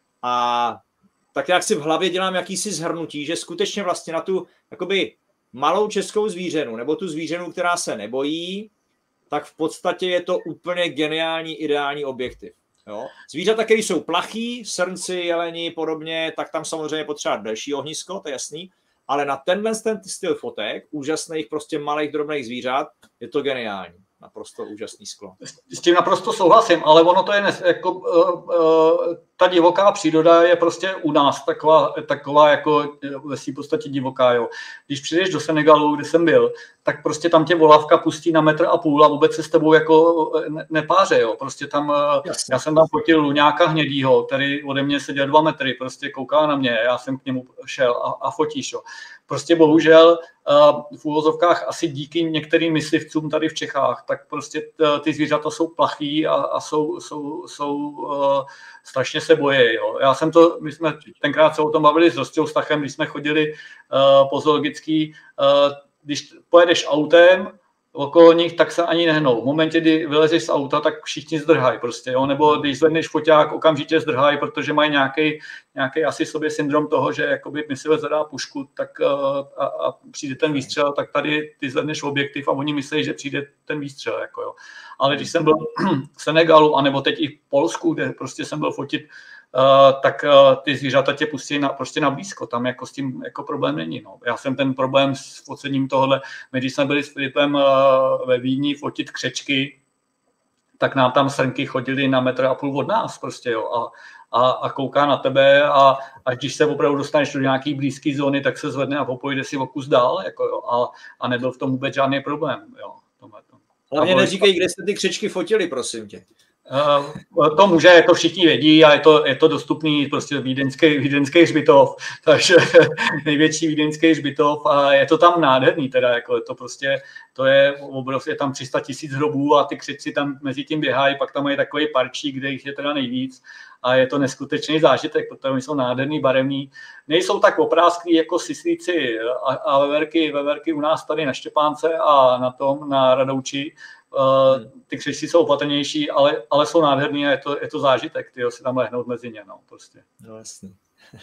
A tak jak si v hlavě dělám jakýsi zhrnutí, že skutečně vlastně na tu jakoby malou českou zvířenu, nebo tu zvířenu, která se nebojí, tak v podstatě je to úplně geniální, ideální objektiv. Jo. Zvířata, které jsou plachý, srnci, jeleni, podobně, tak tam samozřejmě potřeba delší ohnisko, to je jasný, ale na tenhle ten styl fotek, úžasných prostě malých drobných zvířat, je to geniální. Naprosto úžasný sklo. S tím naprosto souhlasím, ale ono to je nes, jako uh, uh, ta divoká příroda je prostě u nás taková, taková jako ve svým podstatě divoká. Jo. Když přijdeš do Senegalu, kde jsem byl, tak prostě tam tě volavka pustí na metr a půl a vůbec se s tebou jako ne, nepáře. Jo. Prostě tam, já jsem tam fotil luňáka hnědýho, který ode mě seděl dva metry, prostě koukal na mě, já jsem k němu šel a, a fotíš. Jo. Prostě bohužel uh, v úvozovkách asi díky některým myslivcům tady v Čechách, tak prostě ty zvířata jsou plachý a, a jsou, jsou, jsou uh, strašně se bojí. Jo. Já jsem to, my jsme tenkrát se o tom bavili s Rostou Stachem, když jsme chodili uh, po zoologický, uh, když pojedeš autem okolo nich, tak se ani nehnou. V momentě, kdy vylezeš z auta, tak všichni zdrhají prostě, jo? Nebo když zvedneš foťák, okamžitě zdrhají, protože mají nějaký, nějaký asi sobě syndrom toho, že jakoby myslivec zadá pušku, tak a, a přijde ten výstřel, tak tady ty zvedneš objektiv a oni myslí, že přijde ten výstřel, jako jo. Ale když jsem byl v Senegalu, anebo teď i v Polsku, kde prostě jsem byl fotit, Uh, tak uh, ty zvířata tě pustí na, prostě na blízko, tam jako s tím jako problém není. No. Já jsem ten problém s focením tohohle, my když jsme byli s Filipem uh, ve Vídni fotit křečky, tak nám tam srnky chodili na metr a půl od nás prostě, jo. A, a, a kouká na tebe a, a když se opravdu dostaneš do nějaký blízké zóny, tak se zvedne a popojde si o kus dál, jako jo, a, a nebyl v tom vůbec žádný problém. Jo, hlavně neříkej, kde jste ty křečky fotili, prosím tě. Uh, to může, to všichni vědí a je to, je to dostupný, prostě vídeňský, vídeňský hřbitov, takže největší vídeňský hřbitov a je to tam nádherný teda, jako je to prostě, to je obrovské, je tam tři sta tisíc hrobů a ty křečci tam mezi tím běhají, pak tam mají takový parčík, kde jich je teda nejvíc a je to neskutečný zážitek, protože oni jsou nádherný, barevný, nejsou tak oprásklí jako sislíci a, a veverky, veverky u nás tady na Štěpánce a na tom, na Radouči. Uh, ty křečci jsou opatrnější, ale, ale jsou nádherný a je to, je to zážitek, tyjo, si tam lehnout mezi ně, no, prostě. No jasný.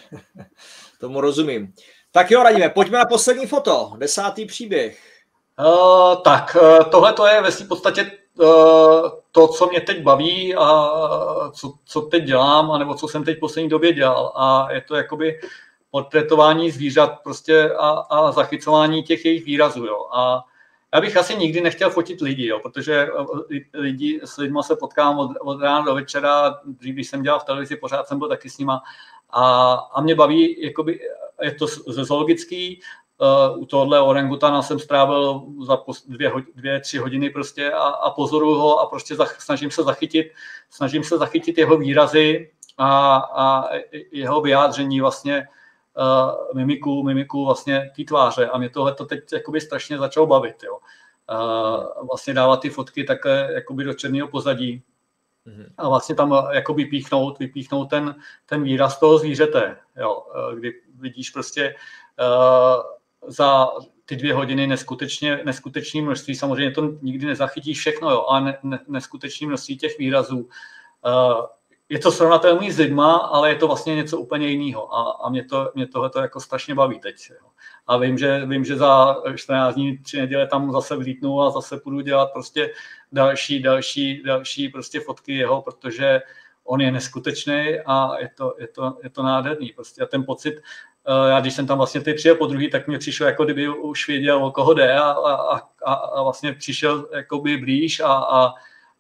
Tomu rozumím. Tak jo, Radime, pojďme na poslední foto, desátý příběh. Uh, tak, uh, tohle to je ve svým podstatě uh, to, co mě teď baví a co, co teď dělám, anebo co jsem teď v poslední době dělal a je to jakoby portrétování zvířat prostě a, a zachycování těch jejich výrazů, jo, a já bych asi nikdy nechtěl fotit lidi, jo, protože lidi, s lidma se potkám od, od rána do večera, dřív, když jsem dělal v televizi, pořád jsem byl taky s nima a, a mě baví, jakoby, je to ze zoologický, uh, u tohohle orangutana jsem strávil za dvě, dvě tři hodiny prostě a, a pozoruju ho a prostě zach, snažím se zachytit, snažím se zachytit jeho výrazy a, a jeho vyjádření vlastně, Uh, mimiku, mimiku vlastně té tváře a mě tohle to teď jakoby strašně začalo bavit, jo. Uh, vlastně dávat ty fotky takhle jakoby do černého pozadí mm-hmm. a vlastně tam jakoby píchnout, vypíchnout ten, ten výraz toho zvířete, jo. Uh, kdy vidíš prostě uh, za ty dvě hodiny neskutečně, neskutečné množství, samozřejmě to nikdy nezachytíš všechno, jo, ale ne, ne, neskutečné množství těch výrazů. Uh, Je to srovnatelný s lidma, ale je to vlastně něco úplně jiného. A, a mě, to, mě tohle jako strašně baví teď. Jo. A vím že, vím, že za čtrnáct dní, tři neděle tam zase vlítnu a zase půjdu dělat prostě další, další, další prostě fotky jeho, protože on je neskutečný a je to, je to, je to nádherný. Prostě. A ten pocit, já když jsem tam vlastně teď přijel po druhý, tak mě přišlo, jako kdyby už věděl, o koho jde a, a, a, a vlastně přišel jakoby blíž a, a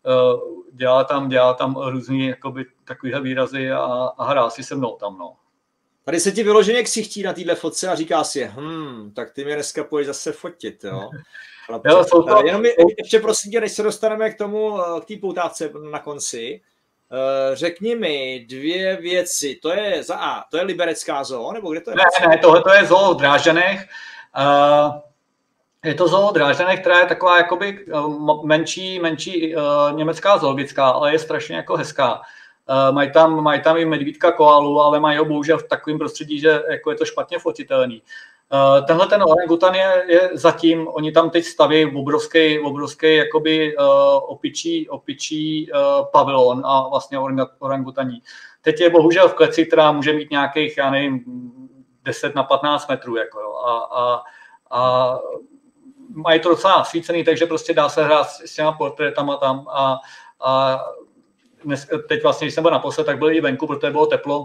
dělá tam, dělá tam různý jakoby takovýhle výrazy a, a hrál si se mnou tam, no. Tady se ti vyloženě ksichtí na téhle fotce a říká si, hm, tak ty mě dneska půjdeš zase fotit, jo. jo jsou to, jenom je, ještě prosím tě, než se dostaneme k tomu, k té poutávce na konci, řekni mi dvě věci, to je za A, to je liberecká zoo, nebo kde to je? Ne, ne, tohle to je zoo v Drážďanech. Uh, Je to zoo Drážďanech, která je taková jakoby menší, menší uh, německá zoologická, ale je strašně jako hezká. Uh, mají tam, mají tam i medvídka koalu, ale mají ho bohužel v takovém prostředí, že jako je to špatně fotitelný. Uh, tenhle ten orangutan je, je zatím, oni tam teď staví obrovský, obrovský jakoby uh, opičí, opičí uh, pavilon a vlastně orangutaní. Teď je bohužel v kleci, která může mít nějakých, já nevím, deset na patnáct metrů. Jako, jo. A, a, a mají to docela nasvícený, takže prostě dá se hrát s těma portrétama tam a, a dnes, teď vlastně, když jsem byl naposled, tak byl i venku, protože bylo teplo.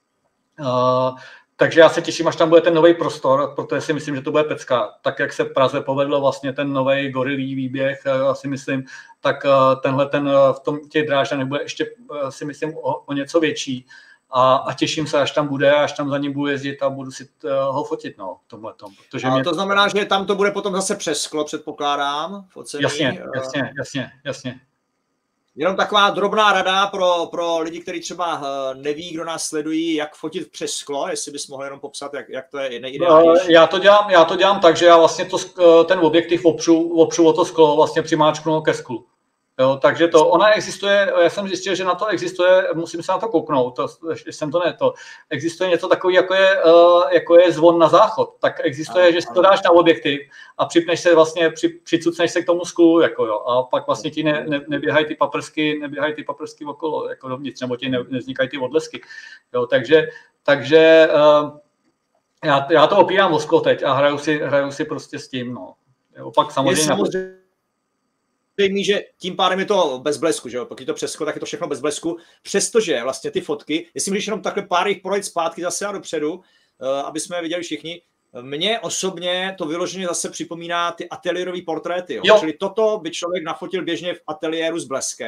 Uh, takže já se těším, až tam bude ten nový prostor, protože si myslím, že to bude pecka. Tak, jak se v Praze povedlo vlastně ten nový gorilí výběh, já si myslím, tak uh, tenhle ten v tom těch Drážďanech bude ještě, uh, si myslím, o, o něco větší. A, a těším se, až tam bude, až tam za ním budu jezdit a budu si uh, ho fotit, no, tomhletom. Protože a mě... to znamená, že tam to bude potom zase přes sklo, předpokládám, focení. Jasně, jasně, jasně, jasně. Jenom taková drobná rada pro, pro lidi, kteří třeba neví, kdo nás sledují, jak fotit přes sklo, jestli bys mohl jenom popsat, jak, jak to je nejideálnější. Já to dělám, já to dělám tak, že já vlastně to, ten objektiv opřu, opřu o to sklo, vlastně přimáčknu ke sklu. Jo, takže to, ona existuje, já jsem zjistil, že na to existuje, musím se na to kouknout, to, jsem to ne, to, existuje něco takový, jako je, uh, jako je zvon na záchod, tak existuje, ano, že si to dáš na objektiv a připneš se vlastně, při, přicucneš se k tomu sklu, jako jo, a pak vlastně ti ne, ne, neběhají ty paprsky, neběhají ty paprsky okolo, jako dovnitř, nebo ti ne, nevznikají ty odlesky, jo, takže, takže uh, já, já to opírám o sklo teď a hraju si, hraju si prostě s tím, no, jo, pak samozřejmě... Mý, že tím pádem je to bez blesku, že jo? Pokud je to přes sklo, tak je to všechno bez blesku, přestože vlastně ty fotky, jestli můžeš jenom takhle pár jich projít zpátky zase a dopředu, uh, aby jsme je viděli všichni, mně osobně to vyloženě zase připomíná ty ateliérový portréty, jo? Jo. Čili toto by člověk nafotil běžně v ateliéru s bleskem,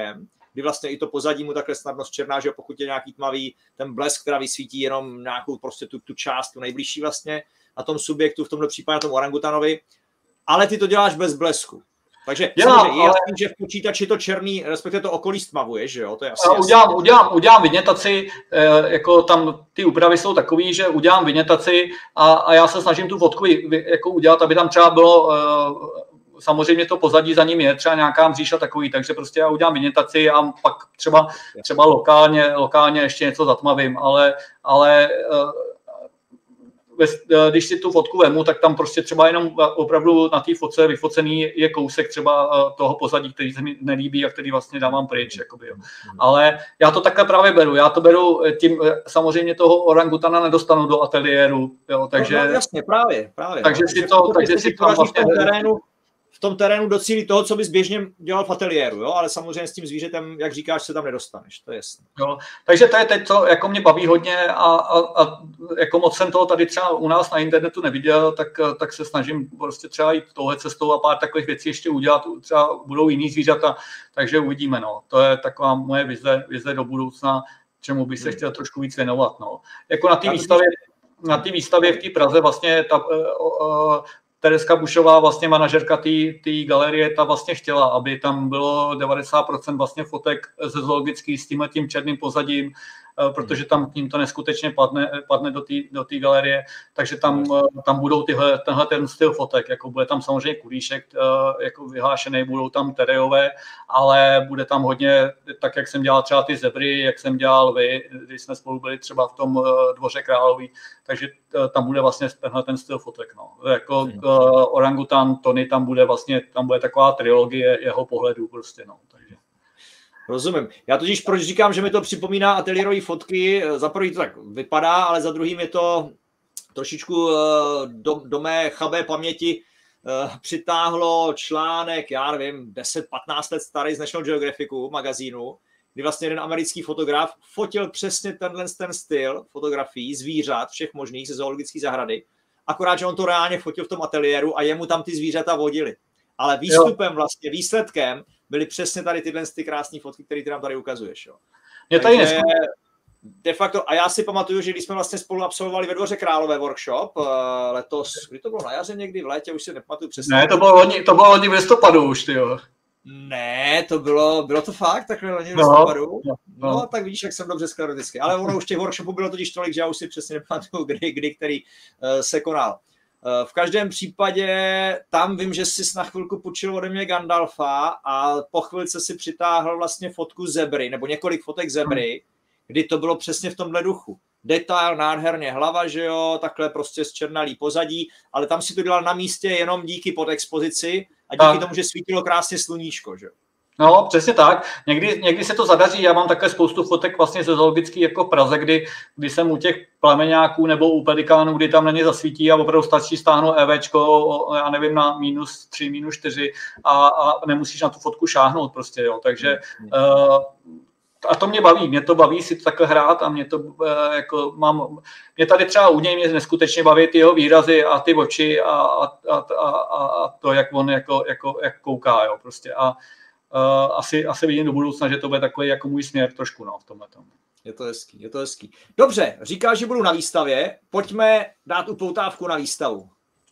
kdy vlastně i to pozadí mu takhle snadno zčerná, že pokud je nějaký tmavý, ten blesk, která vysvítí jenom nějakou prostě tu, tu část, tu nejbližší vlastně na tom subjektu, v tomto případě na tom orangutanovi, ale ty to děláš bez blesku. Takže Já, samozřejmě je ale... jasný, že v počítači to černý, respektive to okolí stmavuje, že jo? To je asi udělám, udělám, udělám vynětaci, jako tam ty úpravy jsou takový, že udělám vynětaci a, a já se snažím tu fotku jako udělat, aby tam třeba bylo, samozřejmě to pozadí za ním je třeba nějaká mříž a takový, takže prostě já udělám vynětaci a pak třeba, třeba lokálně, lokálně ještě něco zatmavím, ale, ale když si tu fotku vemu, tak tam prostě třeba jenom opravdu na té fotce vyfocený je kousek třeba toho pozadí, který se mi nelíbí a který vlastně dávám pryč. Jakoby, jo. Ale já to takhle právě beru. Já to beru tím, samozřejmě toho orangutana nedostanu do ateliéru. Jo, takže, no, no, jasně, právě. právě takže no. si to, takže si to vlastně... v tom terénu docílit toho, co bys běžně dělal v ateliéru, jo? Ale samozřejmě s tím zvířetem, jak říkáš, se tam nedostaneš, to je jasné. Jo, takže to je teď, co jako mě baví hodně a, a, a jako moc jsem toho tady třeba u nás na internetu neviděl, tak, tak se snažím prostě třeba jít touhle cestou a pár takových věcí ještě udělat, třeba budou jiný zvířata, takže uvidíme, no. To je taková moje vize, vize do budoucna, čemu bych se chtěl trošku víc věnovat, no. Jako na té výstavě, na té výstavě v té Praze vlastně ta, uh, Tereska Bušová, vlastně manažerka té galerie, ta vlastně chtěla, aby tam bylo devadesát procent vlastně fotek ze zoologický s tímhletím černým pozadím, protože tam k ním to neskutečně padne, padne do té do té galerie, takže tam, tam budou tyhle, tenhle ten styl fotek, jako bude tam samozřejmě kulíšek jako vyhlášený, budou tam terejové, ale bude tam hodně, tak jak jsem dělal třeba ty zebry, jak jsem dělal vy, když jsme spolu byli třeba v tom Dvoře Králový, takže tam bude vlastně tenhle ten styl fotek. No. Jako uh, orangutan Tony, tam bude vlastně, tam bude taková trilogie jeho pohledů prostě, no, takže. Rozumím. Já totiž proč říkám, že mi to připomíná ateliérové fotky, za prvý to tak vypadá, ale za druhým je to trošičku do, do mé chabé paměti přitáhlo článek, já nevím, deset patnáct let starý z National Geographicu magazínu, kdy vlastně jeden americký fotograf fotil přesně tenhle ten styl fotografií zvířat, všech možných ze zoologické zahrady, akorát, že on to reálně fotil v tom ateliéru a jemu tam ty zvířata vodili. Ale výstupem vlastně, výsledkem byly přesně tady tyhle ty krásné fotky, které ty nám tady ukazuješ. Jo. Je tady Takže de facto, a já si pamatuju, že když jsme vlastně spolu absolvovali ve Dvoře Králové workshop letos, kdy to bylo na jaře někdy, v létě, už si nepamatuju přesně. Ne, to bylo loni, to bylo loni v listopadu už, ty jo. Ne, to bylo, bylo to fakt takhle loni v listopadu. No, no. no, tak vidíš, jak jsem dobře skladal vždycky. Ale ono už těch workshopů bylo totiž tolik, že já už si přesně nepamatuju, kdy, kdy který uh, se konal. Uh, v každém případě tam vím, že jsi na chvilku půjčil ode mě Gandalfa a po chvilce si přitáhl vlastně fotku zebry, nebo několik fotek zebry, kdy to bylo přesně v tomhle duchu. Detail, nádherně hlava, že jo, takhle prostě zčernalý pozadí, ale tam si to dělal na místě jenom díky podexpozici a díky tak. tomu, že svítilo krásně sluníčko, že jo. No, přesně tak. Někdy, někdy se to zadaří. Já mám také spoustu fotek vlastně ze zoologický jako v Praze, kdy, kdy jsem u těch plameňáků nebo u pelikánů, kdy tam na ně zasvítí a opravdu stačí stáhnout EVčko, já nevím, na minus tři, minus čtyři a, a nemusíš na tu fotku šáhnout prostě, jo. Takže uh, a to mě baví, mě to baví si to takhle hrát a mě to uh, jako mám, mě tady třeba u něj mě neskutečně baví ty jeho výrazy a ty oči a, a, a, a, a to, jak on jako, jako, jak kouká, jo, prostě a Uh, asi, asi vidím do budoucna, že to bude takový jako můj směr trošku, no, v tomhle tom. Je to hezký, je to hezký. Dobře, říkáš, že budu na výstavě, pojďme dát upoutávku na výstavu.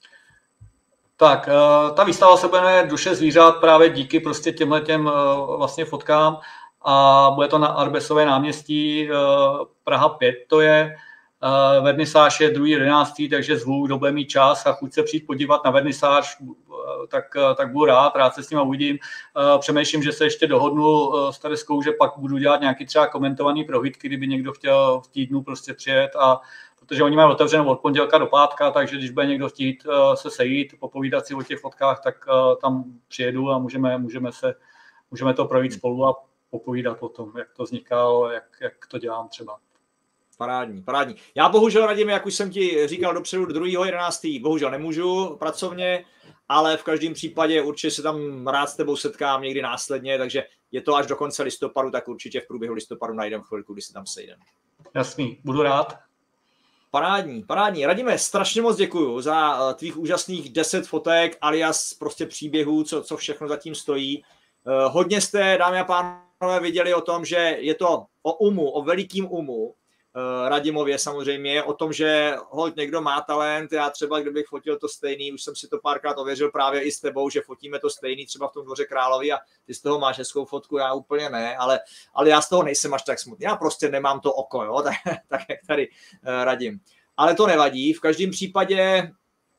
Tak, uh, ta výstava se jmenuje Duše zvířat právě díky prostě těmhletěm uh, vlastně fotkám a bude to na Arbesové náměstí, uh, Praha pět to je. Uh, vernisáž je druhý jedenáctý takže zvu, kdo bude mít čas a chuť se přijít podívat na vernisáž, uh, tak, uh, tak budu rád, rád se s ním uvidím. Uh, přemýšlím, že se ještě dohodnu uh, s Tereskou, že pak budu dělat nějaký třeba komentovaný prohlídky, kdyby někdo chtěl v týdnu prostě přijet, a protože oni mají otevřenou od pondělka do pátka, takže když bude někdo chtít uh, se sejít, popovídat si o těch fotkách, tak uh, tam přijedu a můžeme, můžeme, se, můžeme to projít spolu a popovídat o tom, jak to vznikalo, jak, jak to dělám třeba. Parádní, parádní. Já bohužel, Radime, jak už jsem ti říkal dopředu, druhého jedenáctého bohužel nemůžu pracovně, ale v každém případě určitě se tam rád s tebou setkám někdy následně, takže je to až do konce listopadu, tak určitě v průběhu listopadu najdem chvilku, kdy se tam sejdem. Jasný, budu rád. Parádní, parádní. Radime, strašně moc děkuju za tvých úžasných deset fotek alias prostě příběhů, co, co všechno zatím stojí. Hodně jste, dámy a pánové, viděli o tom, že je to o umu, o velikým umu, Radimově samozřejmě, o tom, že holt někdo má talent, já třeba kdybych fotil to stejný, už jsem si to párkrát ověřil právě i s tebou, že fotíme to stejný třeba v tom Dvoře Královy a ty z toho máš hezkou fotku, já úplně ne, ale, ale já z toho nejsem až tak smutný, já prostě nemám to oko, jo, tak, tak jak tady uh, radím. Ale to nevadí, v každém případě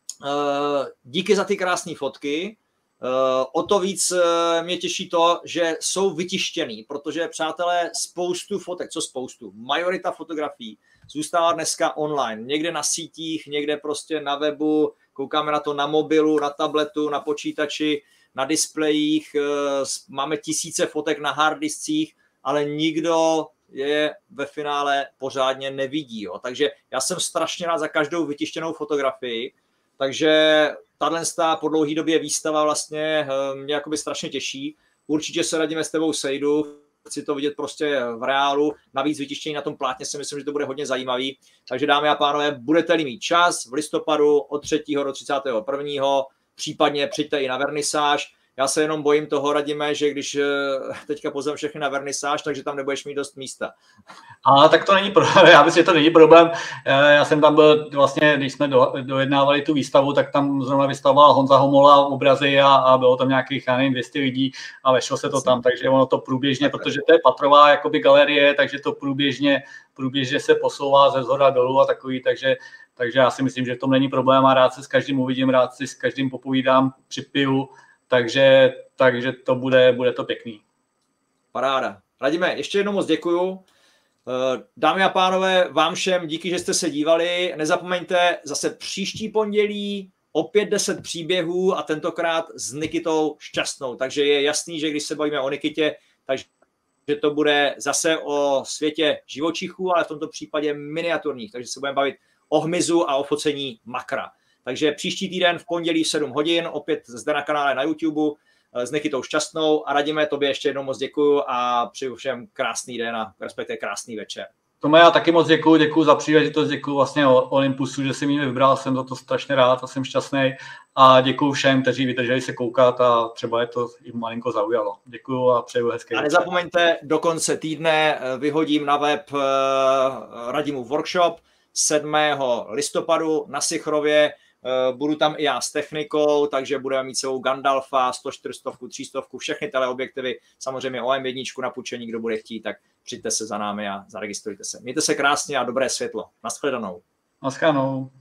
uh, díky za ty krásné fotky. Uh, o to víc uh, mě těší to, že jsou vytištěný, protože, přátelé, spoustu fotek, co spoustu, majorita fotografií zůstává dneska online, někde na sítích, někde prostě na webu, koukáme na to na mobilu, na tabletu, na počítači, na displejích, uh, máme tisíce fotek na harddiskích, ale nikdo je ve finále pořádně nevidí. Jo. Takže já jsem strašně rád za každou vytištěnou fotografii, takže tahle po dlouhé době výstava vlastně mě jakoby strašně těší. Určitě se radíme s tebou sejdu, chci to vidět prostě v reálu, navíc vytištění na tom plátně si myslím, že to bude hodně zajímavý. Takže dámy a pánové, budete-li mít čas v listopadu od třetího do třicátého prvního případně přijďte i na vernisáž. Já se jenom bojím toho, Radime, že když teďka pozvem všechny na vernisáž, takže tam nebudeš mít dost místa. Ale tak to není problém, já myslím, že to není problém. Já jsem tam byl vlastně, když jsme do, dojednávali tu výstavu, tak tam zrovna vystavoval Honza Homola obrazy a, a bylo tam nějakých, já nevím, dvě stě lidí a vešlo se to tam, takže ono to průběžně, protože to je patrová jakoby galerie, takže to průběžně, průběžně se posouvá ze zhora dolů a takový, takže takže já si myslím, že v tom není problém a rád se s každým uvidím, rád si s každým popovídám, připiju. Takže, takže to bude, bude to pěkný. Paráda. Radime, ještě jednou moc děkuju. Dámy a pánové, vám všem díky, že jste se dívali. Nezapomeňte, zase příští pondělí opět deset příběhů a tentokrát s Nikitou Šťastnou. Takže je jasný, že když se bavíme o Nikitě, takže to bude zase o světě živočichů, ale v tomto případě miniaturních. Takže se budeme bavit o hmyzu a o focení makra. Takže příští týden v pondělí v sedm hodin, opět zde na kanále na YouTube s Nikitou Šťastnou a Radime, tobě ještě jednou moc děkuju a přeju všem krásný den a respektive krásný večer. Tome, já taky moc děkuju, děkuju za příležitost, děkuju vlastně Olympusu, že si mě vybral, jsem za to strašně rád a jsem šťastný a děkuju všem, kteří vydrželi se koukat a třeba je to i malinko zaujalo. Děkuju a přeju hezký A nezapomeňte, do konce týdne vyhodím na web Radimův workshop sedmého listopadu na Sichrově. Budu tam i já s technikou, takže budeme mít celou Gandalfa, sto čtyři sta, tři sta, všechny teleobjektivy, samozřejmě O M jedna na půjčení, kdo bude chtít, tak přijďte se za námi a zaregistrujte se. Mějte se krásně a dobré světlo. Naschledanou. Naschledanou.